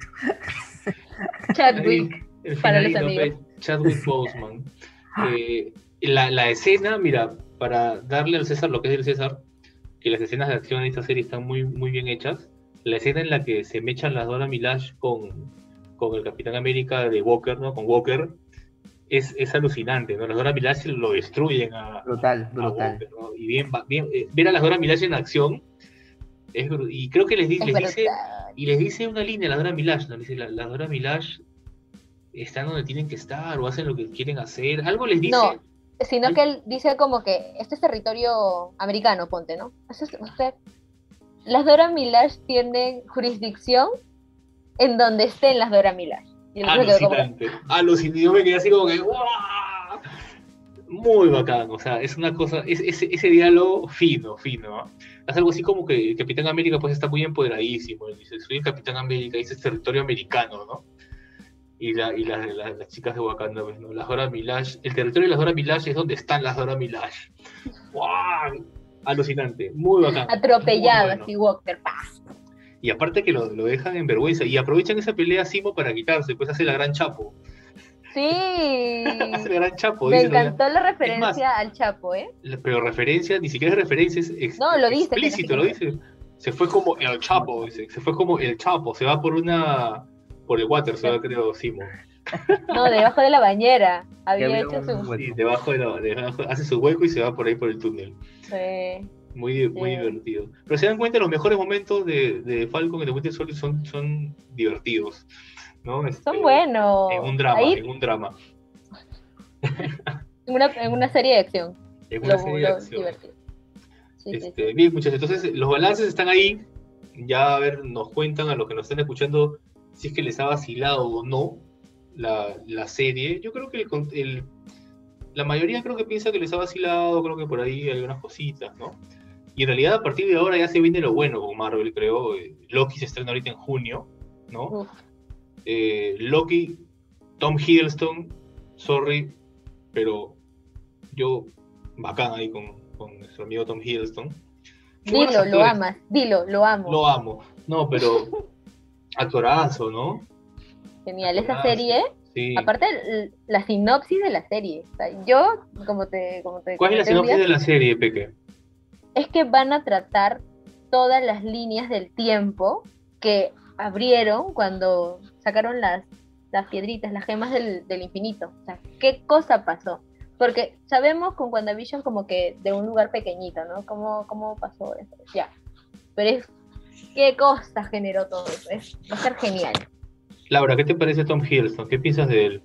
Chadwick. El Para los finadito, amigos. pues, Chadwick Boseman. La escena, mira, para darle al César lo que es del César, que las escenas de acción en esta serie están muy, muy bien hechas. La escena en la que se mechan las Dora Milaje con el Capitán América de Walker, ¿no? Con Walker, es alucinante, ¿no? Las Dora Milaje lo destruyen a Brutal. Walker, ¿no? Y bien, ver a las Dora Milaje en acción, y creo que les dice, y les dice una línea a la Dora Milaje, ¿no? Les dice, las Dora Milaje están donde tienen que estar o hacen lo que quieren hacer. Algo les dice. No, sino que él dice como que este es territorio americano, ponte, ¿no? Las Dora Milaje tienen jurisdicción en donde estén las Dora Milaje. Y el otro quedó como, Alucinante. Yo me quedé así como que ¡guau! Muy bacán, o sea, es una cosa, ese diálogo fino, ¿no? Es algo así como que el Capitán América pues está muy empoderadísimo, él dice, soy el Capitán América, dice, es territorio americano, ¿no? Y las chicas de Wakanda, pues, ¿no? Las Dora Milaje, el territorio de las Dora Milaje es donde están las Dora Milaje. ¡Wow! Alucinante, muy bacán. atropellado, Muy bueno. así Walker, ¡pah! Y aparte que lo dejan en vergüenza, y aprovechan esa pelea Simo para quitarse, pues hace la gran Chapo. Sí. Hace la gran Chapo. Me dice, encantó la Es referencia más, al Chapo, ¿eh? pero referencia, ni siquiera es referencia, es No, lo dice, explícito, que lo no sé dice. Se fue como el Chapo, dice. Se fue como el Chapo, se va por el water, se va, creo, Simo. No, debajo de la bañera. Había había hecho un su... hueco. Sí, hace su hueco y se va por ahí por el túnel. Sí. Muy Sí. divertido. Pero se dan cuenta, los mejores momentos de Falcon y de Winter Soldier son divertidos, ¿no? Son buenos. En un drama, Ahí, en un drama. en una serie de acción. En una serie de acción. Divertido. Sí, sí, sí. Bien, muchachos, entonces los balances están ahí. Ya, a ver, nos cuentan a los que nos están escuchando si es que les ha vacilado o no la serie. Yo creo que la mayoría creo que piensa que les ha vacilado, creo que por ahí hay algunas cositas, ¿no? Y en realidad a partir de ahora ya se viene lo bueno con Marvel, creo. Loki se estrena ahorita en junio, ¿no? Uf. Loki, Tom Hiddleston, sorry, pero yo bacán ahí con nuestro amigo Tom Hiddleston. Qué buenos Dilo, lo actores. amas. Dilo, lo amo. Lo amo. No, pero actorazo, ¿no? Genial. Esa Actorazo. serie, Sí. aparte la sinopsis de la serie. O sea, yo, como te ¿Cuál es la comenté un sinopsis día, de la serie, Peque? es que van a tratar todas las líneas del tiempo que abrieron cuando sacaron las piedritas, las gemas del infinito. O sea, ¿qué cosa pasó? Porque sabemos con WandaVision como que de un lugar pequeñito, ¿no? ¿Cómo pasó eso? Ya. Pero ¿qué cosa generó todo eso? Va a ser genial. Laura, ¿qué te parece Tom Hiddleston? ¿Qué piensas de él?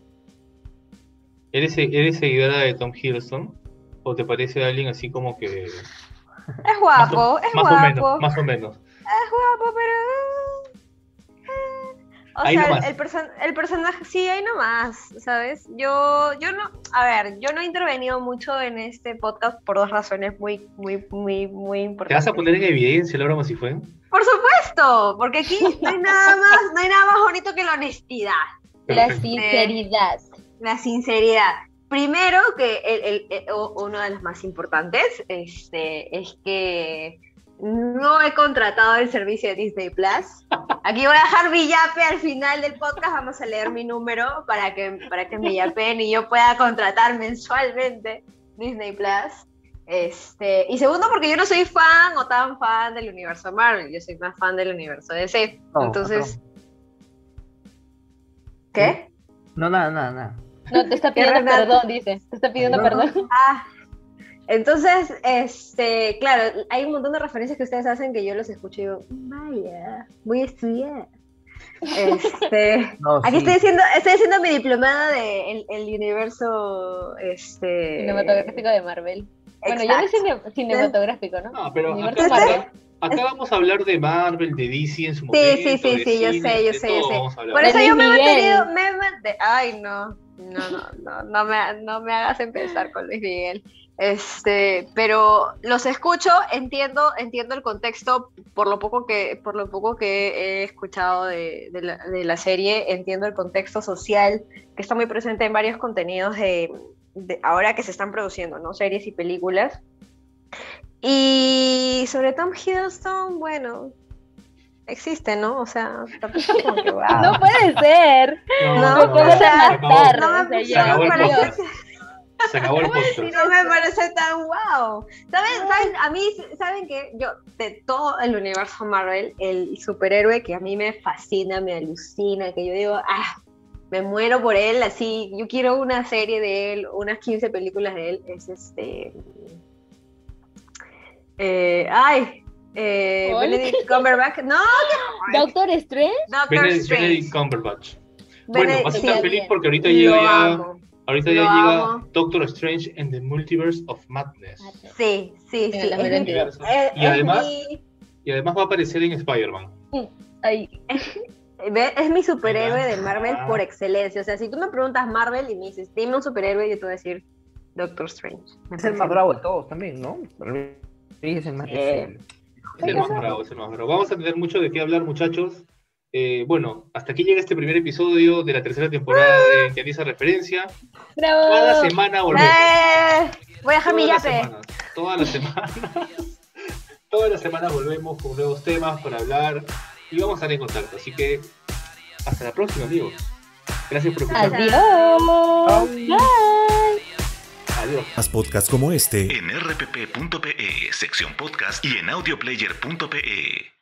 ¿Eres seguidora de Tom Hiddleston? ¿O te parece alguien así como que... Es guapo, es más guapo. Más o menos. Es guapo, pero... O Ahí sea, nomás. el personaje, sí, ahí nomás, ¿sabes? Yo no, a ver, yo no he intervenido mucho en este podcast por dos razones muy importantes. ¿Te vas a poner en evidencia, Laura Masifuen? Por supuesto, porque aquí no hay nada más bonito que la honestidad, La Perfecto. sinceridad. la sinceridad. Primero, que uno de los más importantes es que no he contratado el servicio de Disney Plus. Aquí voy a dejar mi yape al final del podcast, vamos a leer mi número para que me yapen y yo pueda contratar mensualmente Disney Plus. Y segundo, porque yo no soy fan o tan fan del universo Marvel, yo soy más fan del universo DC. No, Entonces, ¿qué? No, nada. No, te está pidiendo Renato? perdón, dice. Te está pidiendo No. perdón. Ah, Entonces, claro, hay un montón de referencias que ustedes hacen que yo los escucho y digo, vaya, voy a estudiar. No, Aquí sí. estoy haciendo mi diplomada de el universo, Cinematográfico de Marvel. Bueno, ya no es cinematográfico, ¿no? No, pero Universo acá, Marvel. acá vamos a hablar de Marvel, de DC en su Sí, momento, sí, sí, de sí, yo cine, sé, yo de sé, todo yo sé. vamos a hablar. Por De eso Luis yo me he Miguel. mantenido, ay, no me hagas empezar con Luis Miguel. Pero los escucho, entiendo el contexto, por lo poco que he escuchado de la serie, entiendo el contexto social que está muy presente en varios contenidos de ahora que se están produciendo, ¿no? Series y películas. Y sobre Tom Hiddleston, bueno, existe, ¿no? O sea, tampoco es como que wow. No puede ser. No, Me pones o sea, a matar. no me- o sea, Se ya, acabó el Dios. podcast. Se acabó el podcast. no me parece tan wow. ¿Saben? A mí, ¿saben qué? Yo, de todo el universo Marvel, el superhéroe que a mí me fascina, me alucina, que yo digo, me muero por él, así, yo quiero una serie de él, unas 15 películas de él, es Benedict Cumberbatch, no, Doctor Strange. Doctor Strange. Benedict Cumberbatch. Bueno, vas a estar ya feliz bien. porque ahorita Lo llega amo. ahorita Lo ya llega amo. Doctor Strange and the Multiverse of Madness. Sí, sí, En sí. el 2022. Y además, mi, y además va a aparecer en Spider-Man. Ay, es mi superhéroe Ahí de va. Marvel por excelencia. O sea, si tú me preguntas Marvel y me dices, dime un superhéroe, yo te voy a decir Doctor Strange. Me Es el parece más bravo de todos también, ¿no? Para mí es el más... Es el más bravo, es el más bravo. Vamos a tener mucho de qué hablar, muchachos. Bueno, hasta aquí llega este primer episodio de la tercera temporada de Que Dice Referencia. bravo. Cada semana volvemos. Voy a dejar mi Todas las yape. semanas, todas las semanas. Todas las semanas volvemos con nuevos temas para hablar y vamos a estar en contacto. Así que hasta la próxima, amigos. Gracias por escucharnos. Adiós. Bye. Adiós. Más podcasts como este En rpp.pe, sección podcast y en audioplayer.pe.